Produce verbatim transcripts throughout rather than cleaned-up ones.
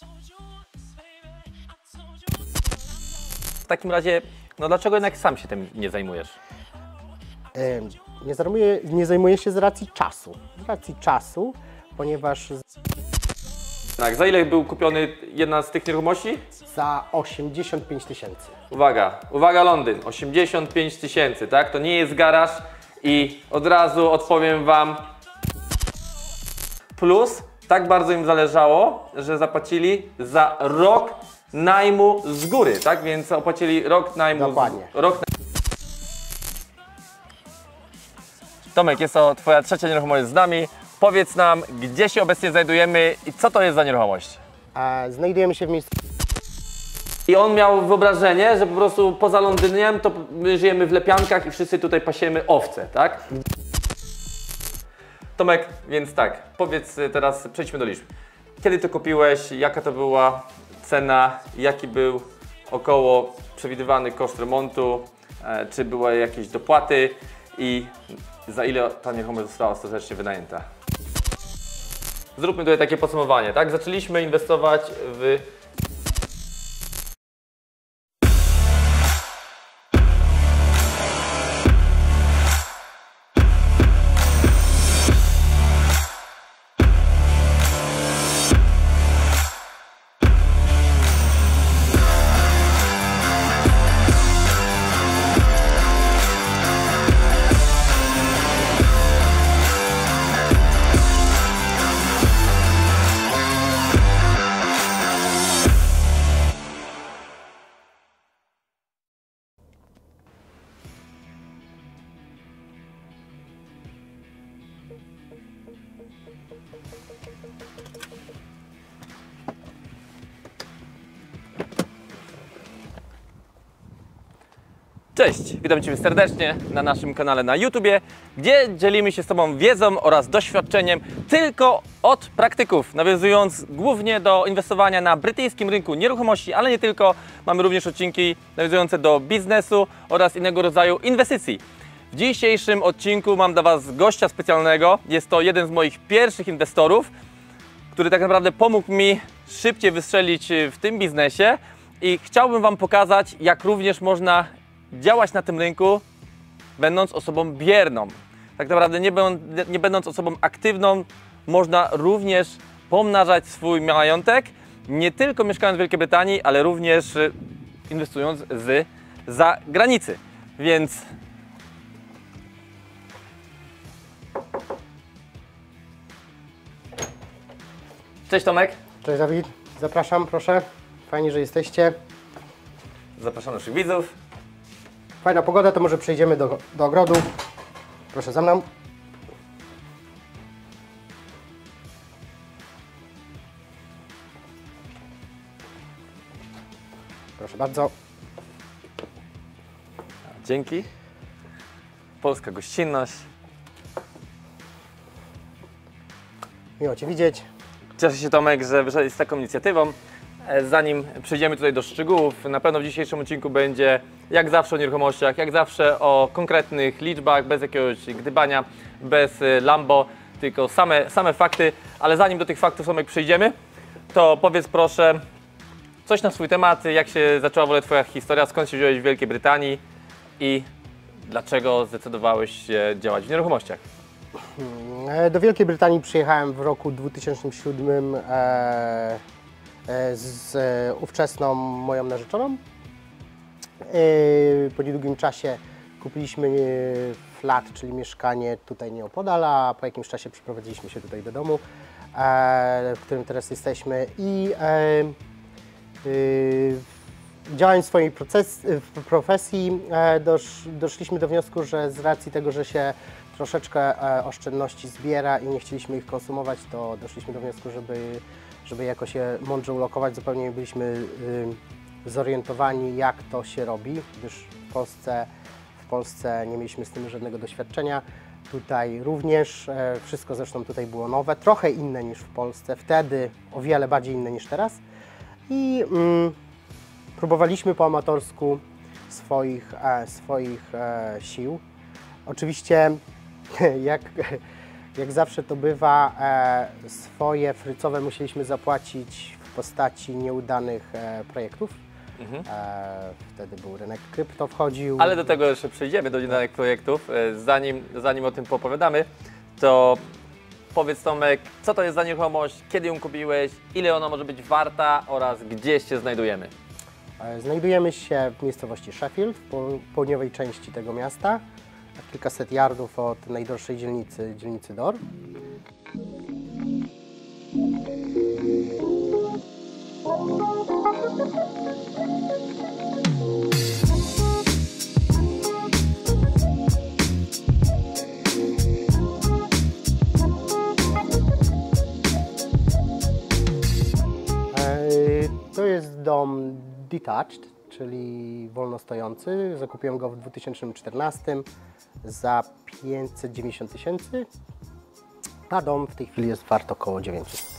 W takim razie, no dlaczego jednak sam się tym nie zajmujesz? Nie zajmuję, nie zajmuję się z racji czasu. Z racji czasu, ponieważ Tak, za ile był kupiony jedna z tych nieruchomości? za osiemdziesiąt pięć tysięcy. Uwaga, uwaga Londyn, osiemdziesiąt pięć tysięcy, tak? To nie jest garaż i od razu odpowiem Wam. Plus, tak bardzo im zależało, że zapłacili za rok najmu z góry, tak? Więc opłacili rok najmu. Dokładnie. Z, rok na... Tomek, jest to Twoja trzecia nieruchomość z nami. Powiedz nam, gdzie się obecnie znajdujemy i co to jest za nieruchomość? A znajdujemy się w miejscu. I on miał wyobrażenie, że po prostu poza Londynem to my żyjemy w lepiankach i wszyscy tutaj pasiemy owce, tak? Tomek, więc tak, powiedz teraz, przejdźmy do liczb. Kiedy to kupiłeś, jaka to była cena, jaki był około przewidywany koszt remontu, e, czy były jakieś dopłaty i za ile ta nieruchomość została ostatecznie wynajęta? Zróbmy tutaj takie podsumowanie, tak? Zaczęliśmy inwestować w Cześć, witam Cię serdecznie na naszym kanale na YouTubie, gdzie dzielimy się z Tobą wiedzą oraz doświadczeniem tylko od praktyków, nawiązując głównie do inwestowania na brytyjskim rynku nieruchomości, ale nie tylko. Mamy również odcinki nawiązujące do biznesu oraz innego rodzaju inwestycji. W dzisiejszym odcinku mam dla Was gościa specjalnego. Jest to jeden z moich pierwszych inwestorów, który tak naprawdę pomógł mi szybciej wystrzelić w tym biznesie i chciałbym Wam pokazać, jak również można działać na tym rynku, będąc osobą bierną. Tak naprawdę nie, będ, nie będąc osobą aktywną, można również pomnażać swój majątek, nie tylko mieszkając w Wielkiej Brytanii, ale również inwestując z zagranicy. Więc cześć Tomek. Cześć Dawid, zapraszam, proszę. Fajnie, że jesteście. Zapraszam naszych widzów. Fajna pogoda, to może przejdziemy do, do ogrodu. Proszę za mną. Proszę bardzo. Dzięki. Polska gościnność. Miło Cię widzieć. Cieszę się Tomek, że wyszedłeś z taką inicjatywą. Zanim przejdziemy tutaj do szczegółów, na pewno w dzisiejszym odcinku będzie jak zawsze o nieruchomościach, jak zawsze o konkretnych liczbach, bez jakiegoś gdybania, bez Lambo, tylko same, same fakty. Ale zanim do tych faktów Tomek przejdziemy, to powiedz proszę coś na swój temat, jak się zaczęła w ogóle Twoja historia, skąd się wziąłeś w Wielkiej Brytanii i dlaczego zdecydowałeś się działać w nieruchomościach? Do Wielkiej Brytanii przyjechałem w roku dwa tysiące siódmym e, e, z e, ówczesną moją narzeczoną. E, po niedługim czasie kupiliśmy flat, czyli mieszkanie tutaj nieopodal, a po jakimś czasie przeprowadziliśmy się tutaj do domu, e, w którym teraz jesteśmy i e, e, działając w swojej proces, w profesji e, dosz, doszliśmy do wniosku, że z racji tego, że się troszeczkę e, oszczędności zbiera i nie chcieliśmy ich konsumować, to doszliśmy do wniosku, żeby, żeby jakoś je mądrze ulokować. Zupełnie nie byliśmy y, zorientowani, jak to się robi, gdyż w Polsce, w Polsce nie mieliśmy z tym żadnego doświadczenia. Tutaj również, e, wszystko zresztą tutaj było nowe, trochę inne niż w Polsce, wtedy o wiele bardziej inne niż teraz. I mm, próbowaliśmy po amatorsku swoich, e, swoich e, sił. Oczywiście jak, Jak zawsze to bywa, e, swoje frycowe musieliśmy zapłacić w postaci nieudanych e, projektów. Mhm. E, wtedy był rynek krypto wchodził. Ale do tego jeszcze przejdziemy, do nieudanych projektów. E, zanim, zanim o tym poopowiadamy, to powiedz, Tomek, co to jest za nieruchomość, kiedy ją kupiłeś, ile ona może być warta oraz gdzie się znajdujemy? E, znajdujemy się w miejscowości Sheffield, w po, południowej części tego miasta. Kilkaset yardów od najdroższej dzielnicy, dzielnicy Dor. To jest dom detached, czyli wolno stojący. Zakupiłem go w dwa tysiące czternastym za pięćset dziewięćdziesiąt tysięcy, a dom w tej chwili jest wart około dziewięćset.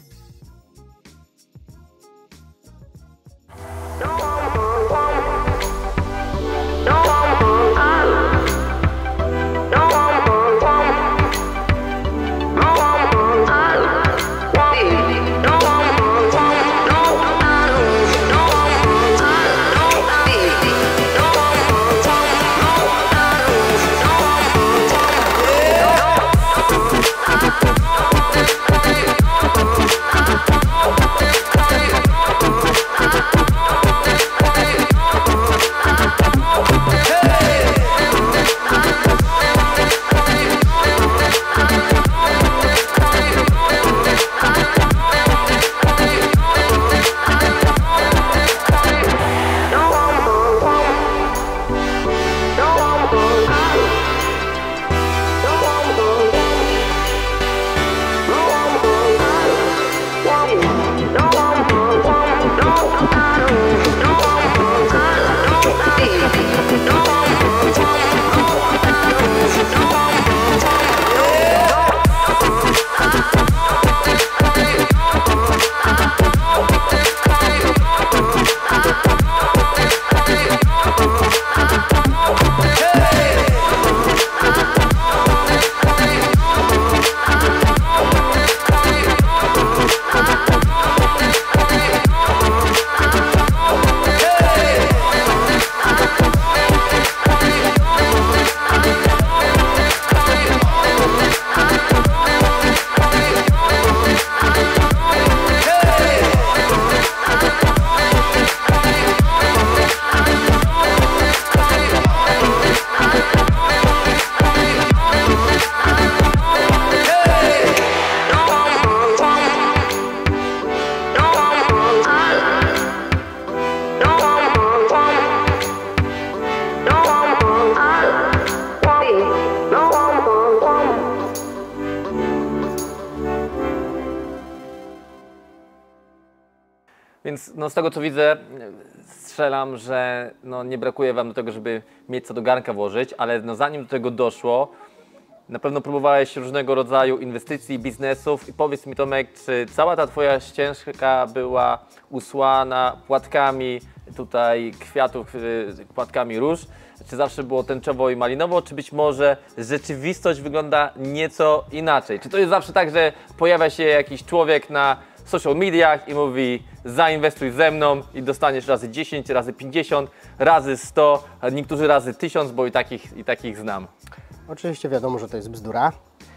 Więc no, z tego co widzę, strzelam, że no, nie brakuje Wam do tego, żeby mieć co do garnka włożyć, ale no, zanim do tego doszło, na pewno próbowałeś różnego rodzaju inwestycji, biznesów i powiedz mi, Tomek, czy cała ta Twoja ścieżka była usłana płatkami tutaj kwiatów, płatkami róż, czy zawsze było tęczowo i malinowo, czy być może rzeczywistość wygląda nieco inaczej? Czy to jest zawsze tak, że pojawia się jakiś człowiek na social mediach i mówi: zainwestuj ze mną i dostaniesz razy dziesięć, razy pięćdziesiąt, razy sto, a niektórzy razy tysiąc, bo i takich, i takich znam. Oczywiście wiadomo, że to jest bzdura.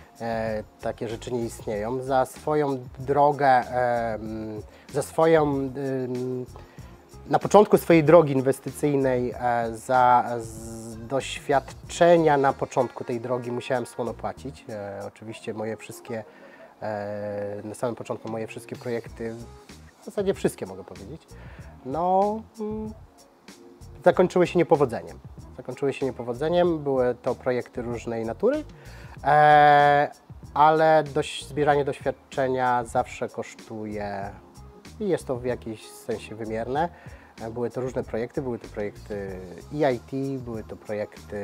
E, takie rzeczy nie istnieją. Za swoją drogę, e, za swoją, e, na początku swojej drogi inwestycyjnej, e, za z doświadczenia na początku tej drogi musiałem słono płacić. E, oczywiście moje wszystkie, e, na samym początku moje wszystkie projekty, w zasadzie wszystkie mogę powiedzieć, no mm, zakończyły się niepowodzeniem. Zakończyły się niepowodzeniem, były to projekty różnej natury, e, ale dość, zbieranie doświadczenia zawsze kosztuje i jest to w jakimś sensie wymierne. E, były to różne projekty, były to projekty E I T, były to projekty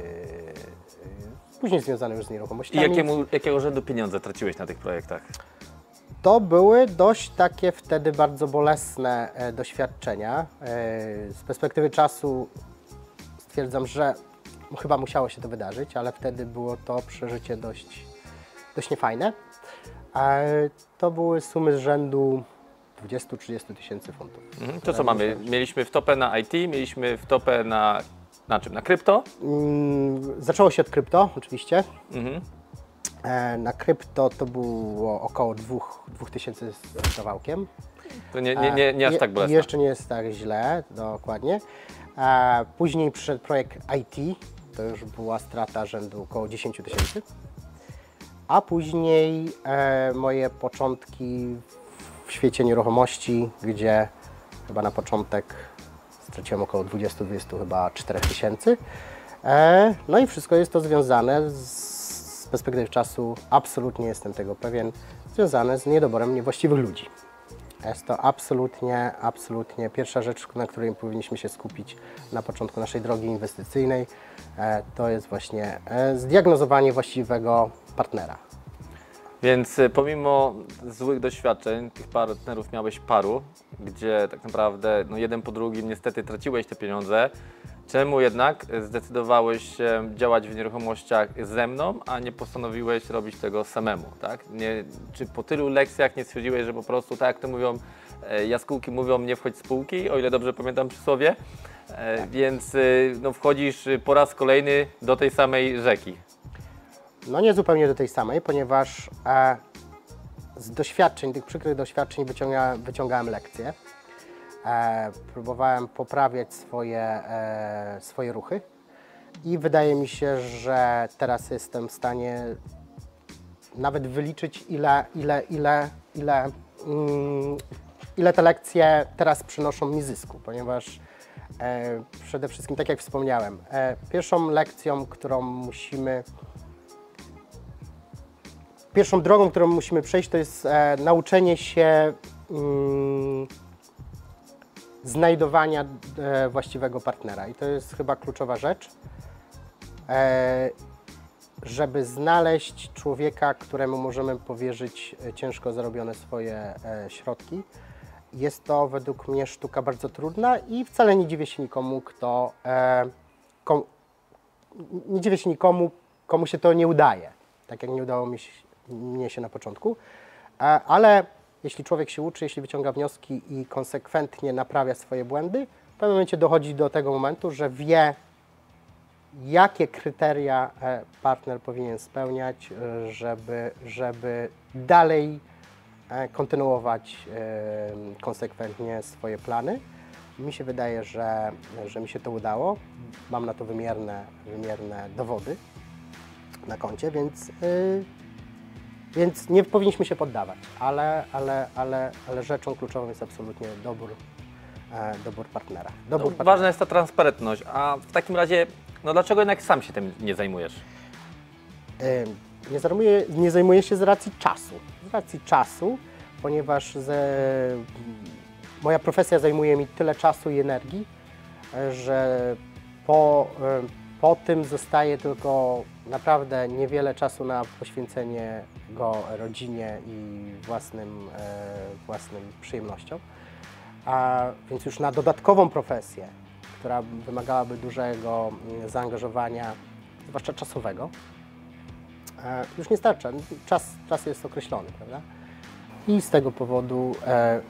e, później związane już z nieruchomościami. I jakiemu, jakiego rzędu pieniądze traciłeś na tych projektach? To były dość takie wtedy bardzo bolesne e, doświadczenia. E, z perspektywy czasu stwierdzam, że chyba musiało się to wydarzyć, ale wtedy było to przeżycie dość dość niefajne. E, to były sumy z rzędu dwudziestu do trzydziestu tysięcy funtów. Mhm. To co mamy? Mieliśmy wtopę na I T, mieliśmy wtopę na, na czym? Na krypto? Mm, zaczęło się od krypto, oczywiście. Mhm. E, na krypto to było około dwóch tysięcy z kawałkiem. To nie, nie, nie, nie aż Je- tak bolesne. Jeszcze nie jest tak źle, dokładnie. E, później przyszedł projekt I T, to już była strata rzędu około dziesięciu tysięcy. A później e, moje początki w świecie nieruchomości, gdzie chyba na początek straciłem około dwudziestu do dwudziestu chyba czterech tysięcy. E, no i wszystko jest to związane z, z perspektywy czasu, absolutnie jestem tego pewien, związane z niedoborem niewłaściwych ludzi. Jest to absolutnie, absolutnie pierwsza rzecz, na której powinniśmy się skupić na początku naszej drogi inwestycyjnej. E, to jest właśnie e, zdiagnozowanie właściwego partnera. Więc y, pomimo złych doświadczeń, tych partnerów miałeś paru, gdzie tak naprawdę no, jeden po drugim niestety traciłeś te pieniądze. Czemu jednak zdecydowałeś się działać w nieruchomościach ze mną, a nie postanowiłeś robić tego samemu, tak? Nie, czy po tylu lekcjach nie stwierdziłeś, że po prostu, tak jak to mówią, e, jaskółki mówią, nie wchodź z półki, o ile dobrze pamiętam przysłowie, e, tak. Więc y, no, wchodzisz po raz kolejny do tej samej rzeki. No nie zupełnie do tej samej, ponieważ e, z doświadczeń, tych przykrych doświadczeń wyciąga, wyciągałem lekcje. E, próbowałem poprawiać swoje, e, swoje ruchy i wydaje mi się, że teraz jestem w stanie nawet wyliczyć, ile, ile, ile, ile, mm, ile te lekcje teraz przynoszą mi zysku, ponieważ e, przede wszystkim, tak jak wspomniałem, e, pierwszą lekcją, którą musimy Pierwszą drogą, którą musimy przejść, to jest e, nauczenie się mm, znajdowania e, właściwego partnera. I to jest chyba kluczowa rzecz, e, żeby znaleźć człowieka, któremu możemy powierzyć ciężko zarobione swoje e, środki. Jest to według mnie sztuka bardzo trudna i wcale nie dziwię się nikomu, kto e, kom, nie dziwię się nikomu, komu się to nie udaje, tak jak nie udało mi się mnie się na początku, ale jeśli człowiek się uczy, jeśli wyciąga wnioski i konsekwentnie naprawia swoje błędy, w pewnym momencie dochodzi do tego momentu, że wie, jakie kryteria partner powinien spełniać, żeby, żeby dalej kontynuować konsekwentnie swoje plany. Mi się wydaje, że, że mi się to udało. Mam na to wymierne, wymierne dowody na koncie, więc yy, Więc nie powinniśmy się poddawać, ale, ale, ale, ale rzeczą kluczową jest absolutnie dobór, e, dobór partnera. Dobór No, partnera. ważna jest ta transparentność, a w takim razie, no dlaczego jednak sam się tym nie zajmujesz? E, nie, zajmuję, nie zajmuję się z racji czasu. Z racji czasu, ponieważ ze, moja profesja zajmuje mi tyle czasu i energii, e, że po, e, po tym zostaje tylko naprawdę niewiele czasu na poświęcenie go rodzinie i własnym, e, własnym przyjemnościom. A więc już na dodatkową profesję, która wymagałaby dużego zaangażowania, zwłaszcza czasowego, e, już nie starcza. Czas, czas jest określony, prawda? I z tego powodu e,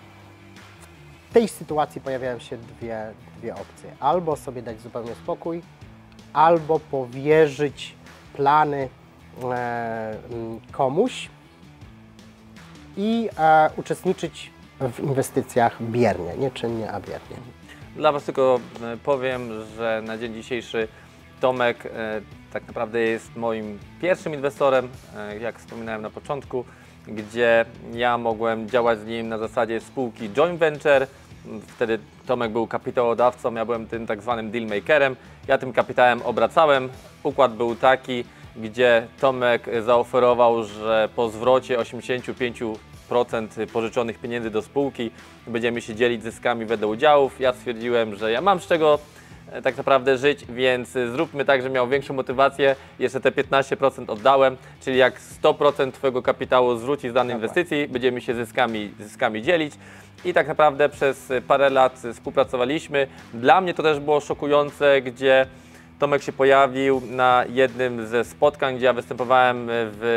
w tej sytuacji pojawiają się dwie, dwie opcje. Albo sobie dać zupełnie spokój, albo powierzyć plany e, komuś i e, uczestniczyć w inwestycjach biernie, nie czynnie, a biernie. Dla Was tylko e, powiem, że na dzień dzisiejszy Tomek e, tak naprawdę jest moim pierwszym inwestorem, e, jak wspominałem na początku, gdzie ja mogłem działać z nim na zasadzie spółki joint venture. Wtedy Tomek był kapitałodawcą, ja byłem tym tak zwanym dealmakerem. Ja tym kapitałem obracałem. Układ był taki, gdzie Tomek zaoferował, że po zwrocie osiemdziesiąt pięć procent pożyczonych pieniędzy do spółki będziemy się dzielić zyskami wedle udziałów. Ja stwierdziłem, że ja mam z czego tak naprawdę żyć, więc zróbmy tak, że miał większą motywację. Jeszcze te piętnaście procent oddałem, czyli jak sto procent Twojego kapitału zwróci z danej inwestycji, będziemy się zyskami, zyskami dzielić. I tak naprawdę przez parę lat współpracowaliśmy. Dla mnie to też było szokujące, gdzie Tomek się pojawił na jednym ze spotkań, gdzie ja występowałem w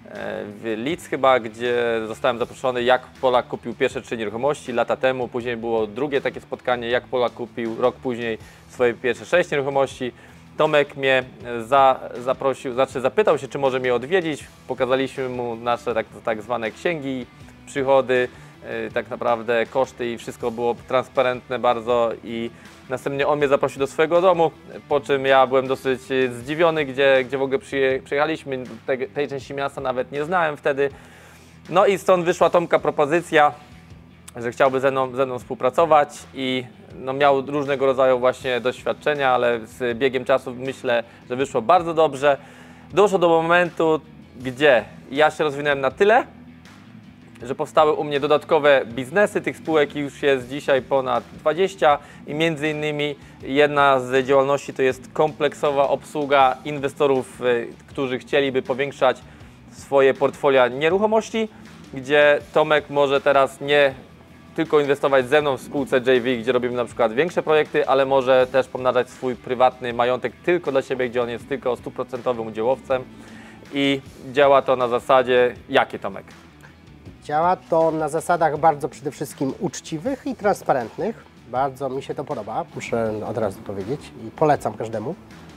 w Leeds chyba, gdzie zostałem zaproszony, jak Polak kupił pierwsze trzy nieruchomości lata temu. Później było drugie takie spotkanie, jak Polak kupił rok później swoje pierwsze sześć nieruchomości. Tomek mnie za, zaprosił, znaczy zapytał się, czy może mnie odwiedzić. Pokazaliśmy mu nasze tak, tak zwane księgi, przychody, yy, tak naprawdę koszty i wszystko było transparentne bardzo i następnie on mnie zaprosił do swojego domu, po czym ja byłem dosyć zdziwiony, gdzie, gdzie w ogóle przyje, przyjechaliśmy, tej, tej części miasta nawet nie znałem wtedy. No i stąd wyszła Tomka propozycja, że chciałby ze mną, ze mną współpracować i no miał różnego rodzaju właśnie doświadczenia, ale z biegiem czasu myślę, że wyszło bardzo dobrze. Doszło do momentu, gdzie ja się rozwinąłem na tyle, że powstały u mnie dodatkowe biznesy, tych spółek już jest dzisiaj ponad dwadzieścia i między innymi jedna z działalności to jest kompleksowa obsługa inwestorów, którzy chcieliby powiększać swoje portfolia nieruchomości, gdzie Tomek może teraz nie tylko inwestować ze mną w spółce J V, gdzie robimy na przykład większe projekty, ale może też pomnażać swój prywatny majątek tylko dla siebie, gdzie on jest tylko stuprocentowym udziałowcem i działa to na zasadzie jakie, Tomek? Działa to na zasadach bardzo przede wszystkim uczciwych i transparentnych. Bardzo mi się to podoba, muszę od razu powiedzieć i polecam każdemu.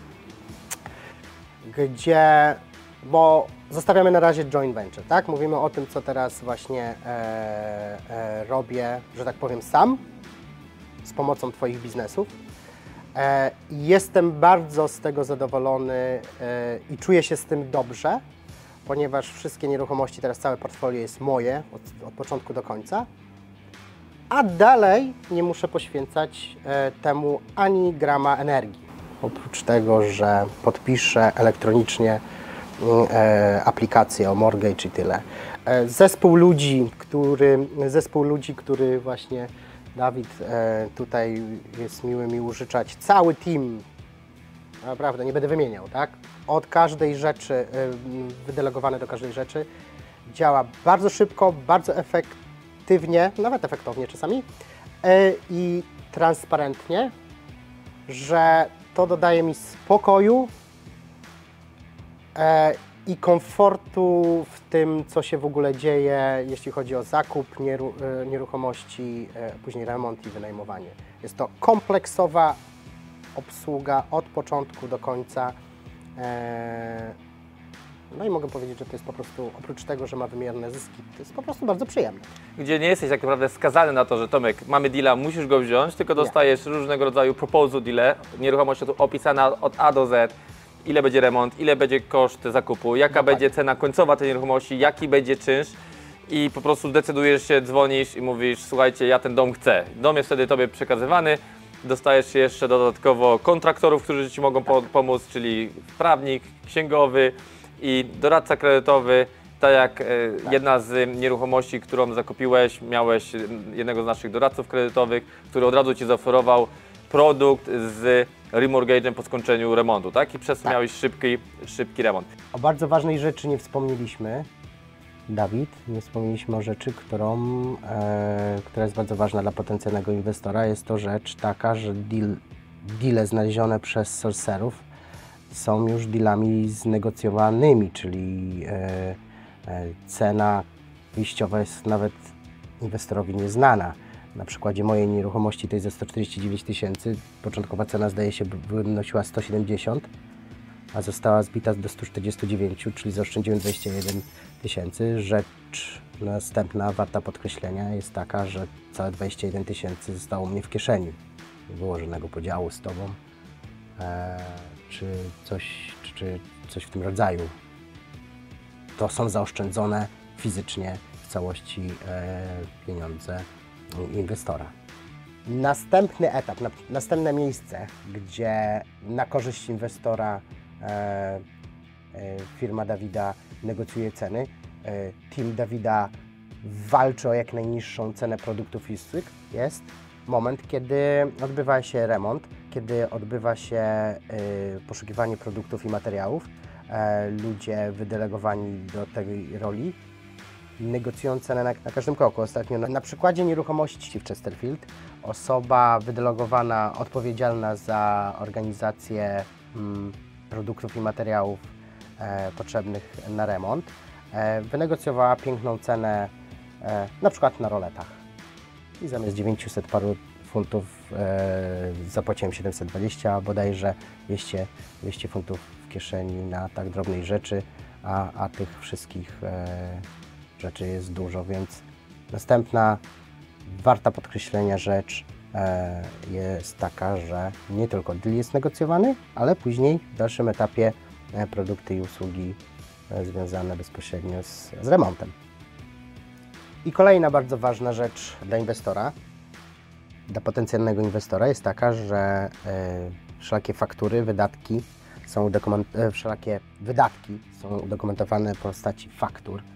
Gdzie, bo zostawiamy na razie joint venture, tak? Mówimy o tym, co teraz właśnie e, e, robię, że tak powiem, sam z pomocą Twoich biznesów. E, jestem bardzo z tego zadowolony e, i czuję się z tym dobrze, ponieważ wszystkie nieruchomości, teraz całe portfolio jest moje od, od początku do końca, a dalej nie muszę poświęcać e, temu ani grama energii. Oprócz tego, że podpiszę elektronicznie e, aplikację o mortgage i tyle. E, zespół ludzi, który, zespół ludzi, który właśnie Dawid e, tutaj jest miły mi użyczać, cały team, naprawdę nie będę wymieniał, tak? Od każdej rzeczy, wydelegowane do każdej rzeczy, działa bardzo szybko, bardzo efektywnie, nawet efektownie czasami i transparentnie, że to dodaje mi spokoju i komfortu w tym, co się w ogóle dzieje, jeśli chodzi o zakup nieru nieruchomości, później remont i wynajmowanie. Jest to kompleksowa obsługa od początku do końca. No i mogę powiedzieć, że to jest po prostu, oprócz tego, że ma wymierne zyski, to jest po prostu bardzo przyjemne. Gdzie nie jesteś tak naprawdę skazany na to, że Tomek, mamy deala, musisz go wziąć, tylko dostajesz nie. różnego rodzaju proposal deale, nieruchomość opisana od A do Z, ile będzie remont, ile będzie koszt zakupu, jaka no będzie tak. cena końcowa tej nieruchomości, jaki będzie czynsz i po prostu decydujesz się, dzwonisz i mówisz, słuchajcie, ja ten dom chcę. Dom jest wtedy Tobie przekazywany, dostajesz jeszcze dodatkowo kontraktorów, którzy Ci mogą po pomóc, czyli prawnik, księgowy i doradca kredytowy. Tak jak e, tak. jedna z nieruchomości, którą zakupiłeś, miałeś jednego z naszych doradców kredytowych, który od razu Ci zaoferował produkt z remortgage'em po skończeniu remontu, tak? I przez to tak. miałeś szybki, szybki remont. O bardzo ważnej rzeczy nie wspomnieliśmy, Dawid, nie wspomnieliśmy o rzeczy, którą, e, która jest bardzo ważna dla potencjalnego inwestora. Jest to rzecz taka, że deal, deale znalezione przez sourcerów są już dealami znegocjowanymi, czyli e, e, cena wyjściowa jest nawet inwestorowi nieznana. Na przykładzie mojej nieruchomości to jest za sto czterdzieści dziewięć tysięcy, początkowa cena zdaje się wynosiła sto siedemdziesiąt, a została zbita do stu czterdziestu dziewięciu, czyli zaoszczędziłem dwadzieścia jeden tysięcy. Rzecz następna, warta podkreślenia, jest taka, że całe dwadzieścia jeden tysięcy zostało u mnie w kieszeni. Nie było żadnego podziału z Tobą, e, czy, coś, czy, czy coś w tym rodzaju. To są zaoszczędzone fizycznie w całości e, pieniądze inwestora. Następny etap, na, następne miejsce, gdzie na korzyść inwestora e, e, firma Dawida negocjuje ceny, e, team Dawida walczy o jak najniższą cenę produktów i usług, jest moment, kiedy odbywa się remont, kiedy odbywa się y, poszukiwanie produktów i materiałów. E, ludzie wydelegowani do tej roli negocjują cenę na, na każdym kroku. Ostatnio na, na przykładzie nieruchomości w Chesterfield osoba wydelegowana, odpowiedzialna za organizację mm, produktów i materiałów e, potrzebnych na remont e, wynegocjowała piękną cenę e, na przykład na roletach. I zamiast dziewięćset paru funtów e, zapłaciłem siedemset dwadzieścia, bodajże dwieście, dwieście funtów w kieszeni na tak drobnej rzeczy, a, a tych wszystkich e, rzeczy jest dużo, więc następna warta podkreślenia rzecz e, jest taka, że nie tylko deal jest negocjowany, ale później w dalszym etapie e, produkty i usługi e, związane bezpośrednio z, z remontem. I kolejna bardzo ważna rzecz dla inwestora, dla potencjalnego inwestora jest taka, że y, wszelakie faktury, wydatki są udokument- y, wszelakie wydatki są udokumentowane w postaci faktur, y,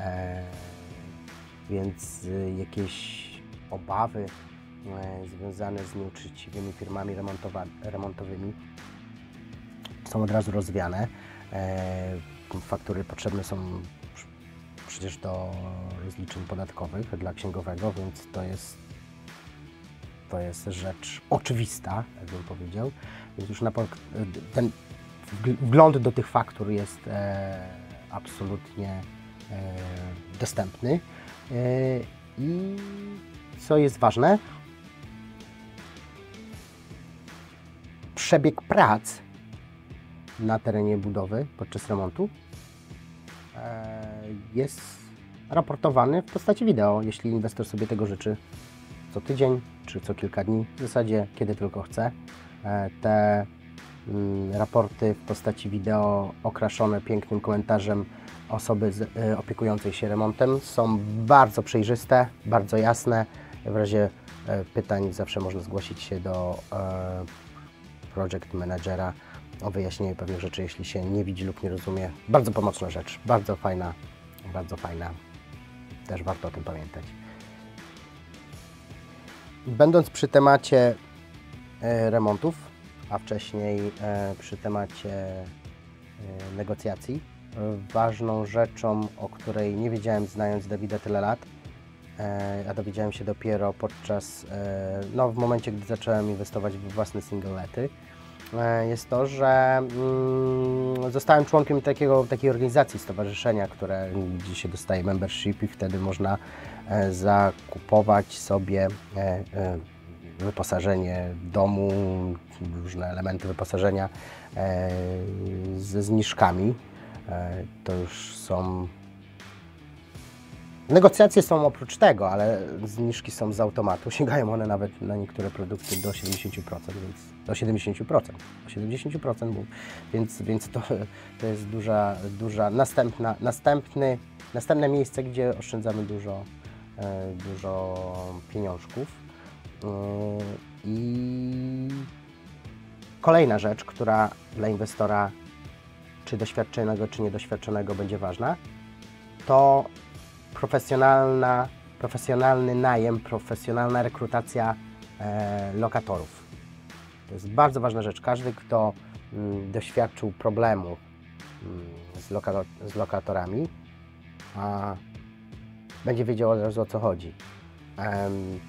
więc y, jakieś obawy y, związane z nieuczciwymi firmami remontowa- remontowymi są od razu rozwiane. Y, faktury potrzebne są przecież do rozliczeń podatkowych dla księgowego, więc to jest, to jest rzecz oczywista, jak bym powiedział. Więc już na, ten wgląd do tych faktur jest e, absolutnie e, dostępny. E, I co jest ważne, przebieg prac na terenie budowy podczas remontu jest raportowany w postaci wideo, jeśli inwestor sobie tego życzy, co tydzień czy co kilka dni, w zasadzie kiedy tylko chce. Te raporty w postaci wideo okraszone pięknym komentarzem osoby opiekującej się remontem są bardzo przejrzyste, bardzo jasne. W razie pytań zawsze można zgłosić się do project managera o wyjaśnienie pewnych rzeczy, jeśli się nie widzi lub nie rozumie. Bardzo pomocna rzecz, bardzo fajna, bardzo fajna. Też warto o tym pamiętać. Będąc przy temacie e, remontów, a wcześniej e, przy temacie e, negocjacji, e, ważną rzeczą, o której nie wiedziałem, znając Dawida tyle lat, e, a dowiedziałem się dopiero podczas, e, no w momencie, gdy zacząłem inwestować w własne singlety, jest to, że mm, zostałem członkiem takiego, takiej organizacji, stowarzyszenia, które gdzie się dostaje membership i wtedy można e, zakupować sobie e, e, wyposażenie domu, różne elementy wyposażenia e, ze zniżkami. E, to już są... Negocjacje są oprócz tego, ale zniżki są z automatu. Sięgają one nawet na niektóre produkty do siedemdziesiąt procent, więc do siedemdziesiąt procent, do siedemdziesiąt procent, więc, więc to, to jest duża, duża następna, następny, następne miejsce, gdzie oszczędzamy dużo, dużo pieniążków. I kolejna rzecz, która dla inwestora, czy doświadczonego, czy niedoświadczonego, będzie ważna, to profesjonalna, profesjonalny najem, profesjonalna rekrutacja e, lokatorów. To jest bardzo ważna rzecz. Każdy, kto mm, doświadczył problemu mm, z, loka, z lokatorami, a, będzie wiedział od razu, o co chodzi. Um,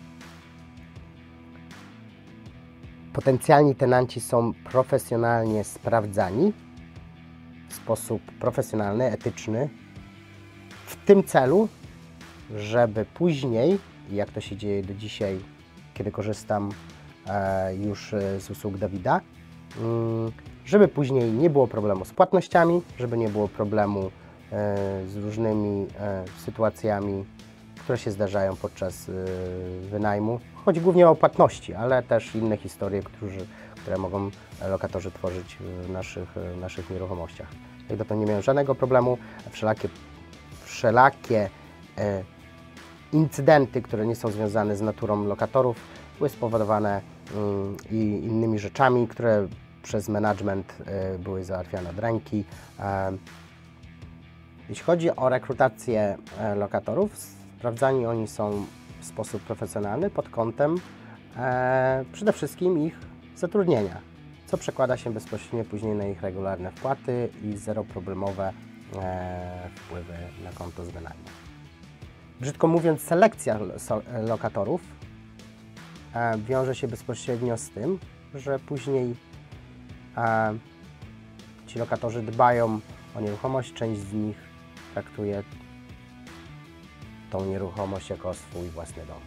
potencjalni tenanci są profesjonalnie sprawdzani w sposób profesjonalny, etyczny, w tym celu, żeby później, jak to się dzieje do dzisiaj, kiedy korzystam e, już z usług Dawida, mm, żeby później nie było problemu z płatnościami, żeby nie było problemu e, z różnymi e, sytuacjami, które się zdarzają podczas e, wynajmu. Chodzi głównie o płatności, ale też inne historie, którzy, które mogą lokatorzy tworzyć w naszych, w naszych nieruchomościach. Jak dotąd nie miałem żadnego problemu, wszelakie wszelakie e, incydenty, które nie są związane z naturą lokatorów, były spowodowane mm, i innymi rzeczami, które przez management e, były załatwiane od ręki. E, jeśli chodzi o rekrutację e, lokatorów, sprawdzani oni są w sposób profesjonalny pod kątem e, przede wszystkim ich zatrudnienia, co przekłada się bezpośrednio później na ich regularne wpłaty i zeroproblemowe E, wpływy na konto z wynajmu. Brzydko mówiąc, selekcja lokatorów e, wiąże się bezpośrednio z tym, że później e, ci lokatorzy dbają o nieruchomość, część z nich traktuje tą nieruchomość jako swój własny dom.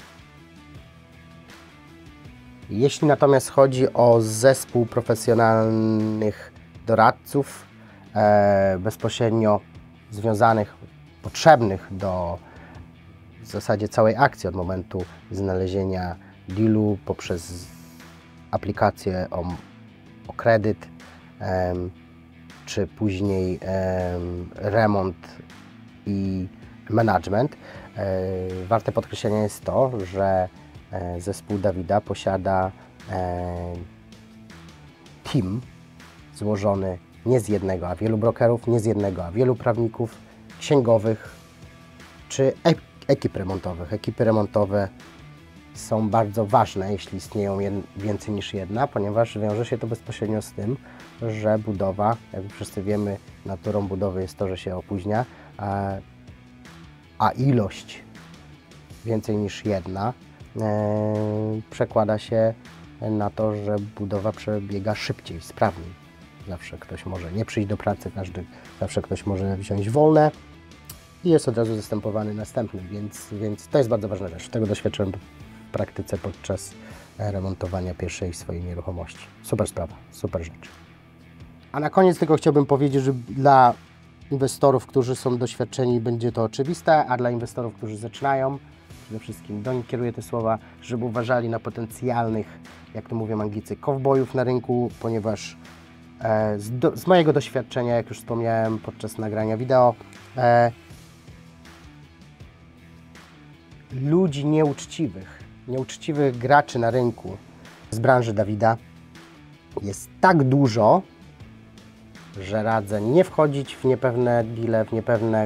Jeśli natomiast chodzi o zespół profesjonalnych doradców, e, bezpośrednio związanych, potrzebnych do w zasadzie całej akcji od momentu znalezienia dealu poprzez aplikację o, o kredyt, em, czy później em, remont i management. E, warte podkreślenia jest to, że e, zespół Dawida posiada e, team złożony nie z jednego, a wielu brokerów, nie z jednego, a wielu prawników, księgowych czy ekip remontowych. Ekipy remontowe są bardzo ważne, jeśli istnieją więcej niż jedna, ponieważ wiąże się to bezpośrednio z tym, że budowa, jak wszyscy wiemy, naturą budowy jest to, że się opóźnia, a, a ilość więcej niż jedna e, przekłada się na to, że budowa przebiega szybciej, sprawniej. Zawsze ktoś może nie przyjść do pracy, każdy, zawsze ktoś może wziąć wolne i jest od razu zastępowany następnym, więc, więc to jest bardzo ważna rzecz. Tego doświadczyłem w praktyce podczas remontowania pierwszej swojej nieruchomości. Super sprawa, super rzecz. A na koniec tylko chciałbym powiedzieć, że dla inwestorów, którzy są doświadczeni, będzie to oczywiste, a dla inwestorów, którzy zaczynają, przede wszystkim do nich kieruję te słowa, żeby uważali na potencjalnych, jak to mówią Anglicy, kowbojów na rynku, ponieważ e, z, do, z mojego doświadczenia, jak już wspomniałem podczas nagrania wideo, e, ludzi nieuczciwych, nieuczciwych graczy na rynku z branży Dawida jest tak dużo, że radzę nie wchodzić w niepewne deale, w niepewne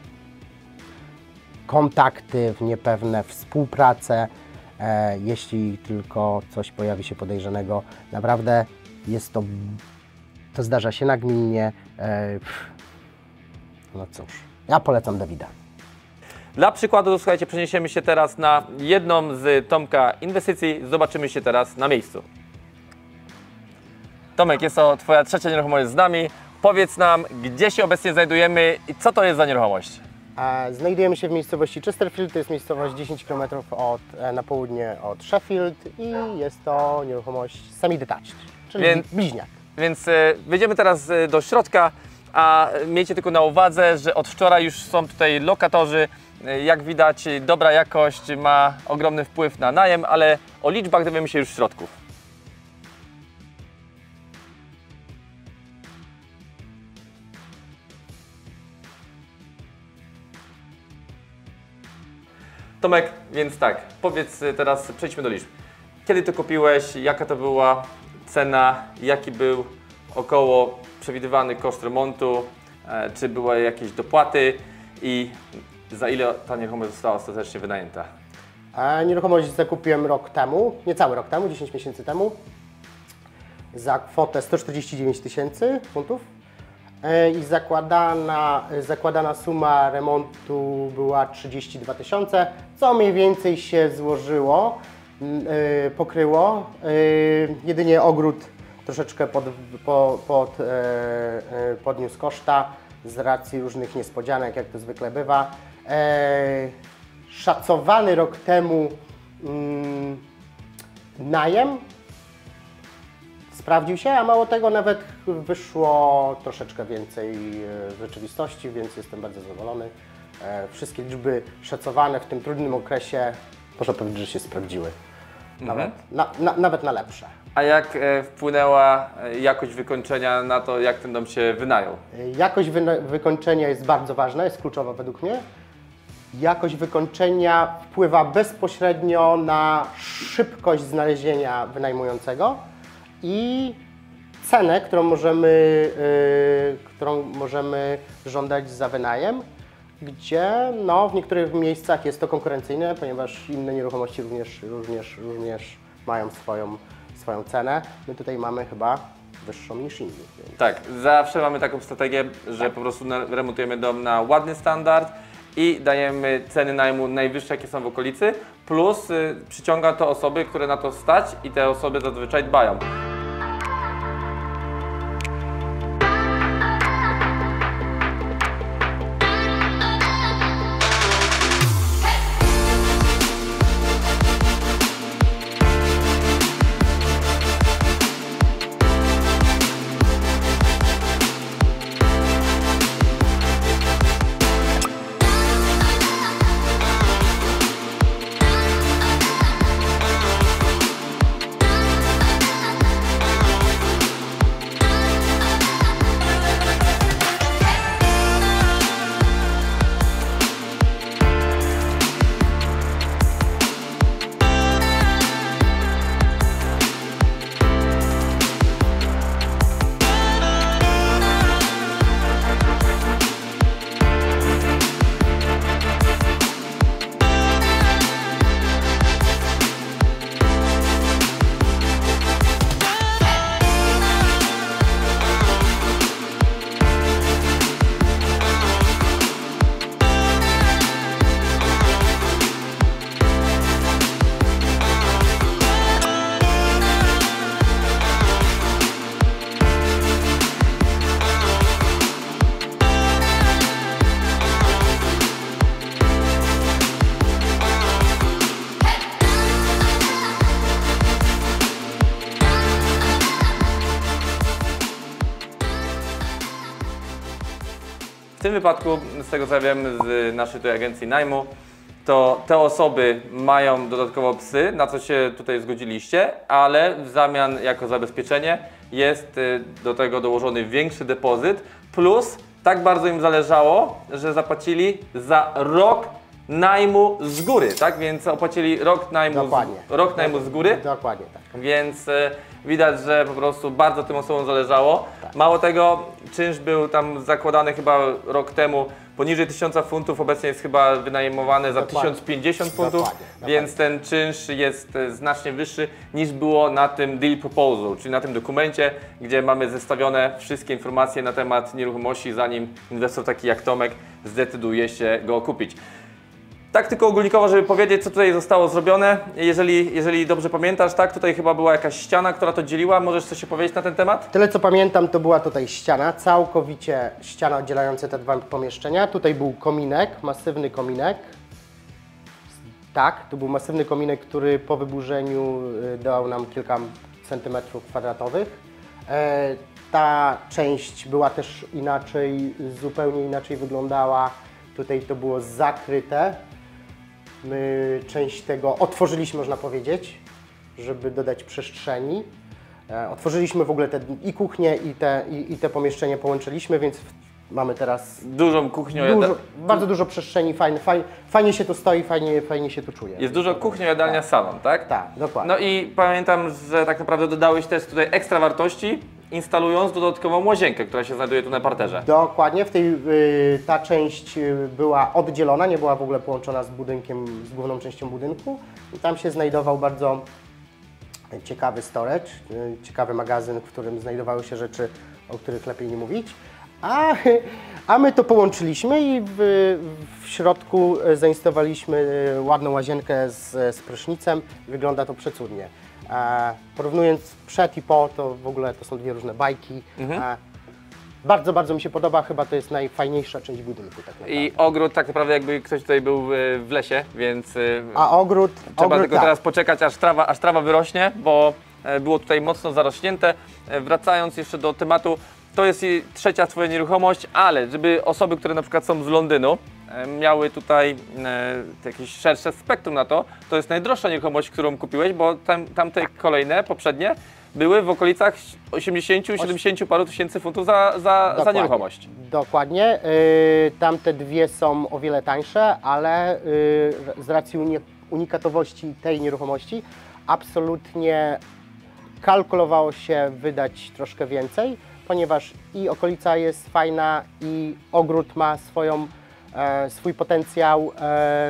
kontakty, w niepewne współpracę, e, jeśli tylko coś pojawi się podejrzanego. Naprawdę jest to, to zdarza się nagminnie. E, no cóż, ja polecam Dawida. Dla przykładu, słuchajcie, przeniesiemy się teraz na jedną z Tomka inwestycji. Zobaczymy się teraz na miejscu. Tomek, jest to Twoja trzecia nieruchomość z nami. Powiedz nam, gdzie się obecnie znajdujemy i co to jest za nieruchomość? Znajdujemy się w miejscowości Chesterfield, to jest miejscowość dziesięć kilometrów od, na południe od Sheffield i jest to nieruchomość semi-detached, czyli Więc, bliźniak. Więc wejdziemy teraz do środka, a miejcie tylko na uwadze, że od wczoraj już są tutaj lokatorzy. Jak widać, dobra jakość ma ogromny wpływ na najem, ale o liczbach dowiemy się już w środku. Tomek, więc tak, powiedz teraz, przejdźmy do liczb. Kiedy to kupiłeś, jaka to była cena, jaki był około przewidywany koszt remontu, e, czy były jakieś dopłaty i za ile ta nieruchomość została ostatecznie wynajęta? A nieruchomość zakupiłem rok temu, niecały rok temu, dziesięć miesięcy temu, za kwotę sto czterdzieści dziewięć tysięcy funtów i zakładana, zakładana suma remontu była trzydzieści dwa tysiące, co mniej więcej się złożyło, yy, pokryło. Yy, jedynie ogród troszeczkę pod, po, pod, yy, yy, podniósł koszta z racji różnych niespodzianek, jak to zwykle bywa. Yy, szacowany rok temu yy, najem sprawdził się, a mało tego, nawet wyszło troszeczkę więcej w rzeczywistości, więc jestem bardzo zadowolony. Wszystkie liczby szacowane w tym trudnym okresie, można powiedzieć, że się sprawdziły. Nawet, mhm. na, na, nawet na lepsze. A jak wpłynęła jakość wykończenia na to, jak ten dom się wynajął? Jakość wy, wykończenia jest bardzo ważna, jest kluczowa według mnie. Jakość wykończenia wpływa bezpośrednio na szybkość znalezienia wynajmującego i cenę, którą możemy, yy, którą możemy żądać za wynajem, gdzie no, w niektórych miejscach jest to konkurencyjne, ponieważ inne nieruchomości również, również, również mają swoją, swoją cenę. My tutaj mamy chyba wyższą niż inni. Więc... Tak, zawsze mamy taką strategię, że po prostu remontujemy dom na ładny standard i dajemy ceny najmu najwyższe, jakie są w okolicy, plus y, przyciąga to osoby, które na to stać i te osoby zazwyczaj dbają. tym wypadku, z tego co ja wiem z naszej tutaj agencji najmu, to te osoby mają dodatkowo psy, na co się tutaj zgodziliście, ale w zamian jako zabezpieczenie jest do tego dołożony większy depozyt, plus tak bardzo im zależało, że zapłacili za rok najmu z góry, tak? Więc opłacili rok najmu, Dokładnie. z, rok najmu z góry. Dokładnie tak. Więc e, widać, że po prostu bardzo tym osobom zależało. Tak. Mało tego, czynsz był tam zakładany chyba rok temu poniżej tysiąca funtów, obecnie jest chyba wynajmowany za Dokładnie. tysiąc pięćdziesiąt funtów, Dokładnie. więc ten czynsz jest e, znacznie wyższy niż było na tym deal proposal, czyli na tym dokumencie, gdzie mamy zestawione wszystkie informacje na temat nieruchomości, zanim inwestor taki jak Tomek zdecyduje się go kupić. Tak tylko ogólnikowo, żeby powiedzieć, co tutaj zostało zrobione. Jeżeli, jeżeli dobrze pamiętasz, tak, tutaj chyba była jakaś ściana, która to dzieliła. Możesz coś się powiedzieć na ten temat? Tyle co pamiętam, to była tutaj ściana, całkowicie ściana oddzielająca te dwa pomieszczenia. Tutaj był kominek, masywny kominek. Tak, to był masywny kominek, który po wyburzeniu y, dał nam kilka centymetrów kwadratowych. E, ta część była też inaczej, zupełnie inaczej wyglądała. Tutaj to było zakryte. My część tego otworzyliśmy, można powiedzieć, żeby dodać przestrzeni. E, otworzyliśmy w ogóle te, i kuchnię, i te, i, i te pomieszczenie połączyliśmy, więc mamy teraz Dużą kuchnią. dużo, jada- bardzo dużo przestrzeni, fajnie, fajnie, fajnie się tu stoi, fajnie, fajnie się tu czuje. Jest dużo kuchnia, jadalnia, salon, tak? Tak, dokładnie. No i pamiętam, że tak naprawdę dodałeś też tutaj ekstra wartości, instalując dodatkową łazienkę, która się znajduje tu na parterze. Dokładnie, w tej, y, ta część y, była oddzielona, nie była w ogóle połączona z budynkiem, z główną częścią budynku. I tam się znajdował bardzo ciekawy storage, y, ciekawy magazyn, w którym znajdowały się rzeczy, o których lepiej nie mówić. A, a my to połączyliśmy i w, w środku zainstalowaliśmy y, ładną łazienkę z, z prysznicem. Wygląda to przecudnie. E, porównując przed i po, to w ogóle to są dwie różne bajki. Mhm. E, bardzo, bardzo mi się podoba, chyba to jest najfajniejsza część budynku. Tak naprawdę. I ogród tak naprawdę jakby ktoś tutaj był y, w lesie, więc y, A ogród, trzeba ogród tylko tak. teraz poczekać, aż trawa, aż trawa wyrośnie, bo e, było tutaj mocno zarośnięte. E, Wracając jeszcze do tematu, to jest i trzecia Twoja nieruchomość, ale żeby osoby, które na przykład są z Londynu, e, miały tutaj e, jakieś szersze spektrum na to, to jest najdroższa nieruchomość, którą kupiłeś, bo tam, tamte kolejne, poprzednie, były w okolicach osiemdziesięciu siedemdziesięciu paru tysięcy funtów za, za, za Dokładnie. nieruchomość. Dokładnie. Y, tamte dwie są o wiele tańsze, ale y, z racji uni unikatowości tej nieruchomości absolutnie kalkulowało się wydać troszkę więcej, ponieważ i okolica jest fajna, i ogród ma swoją, e, swój potencjał. E,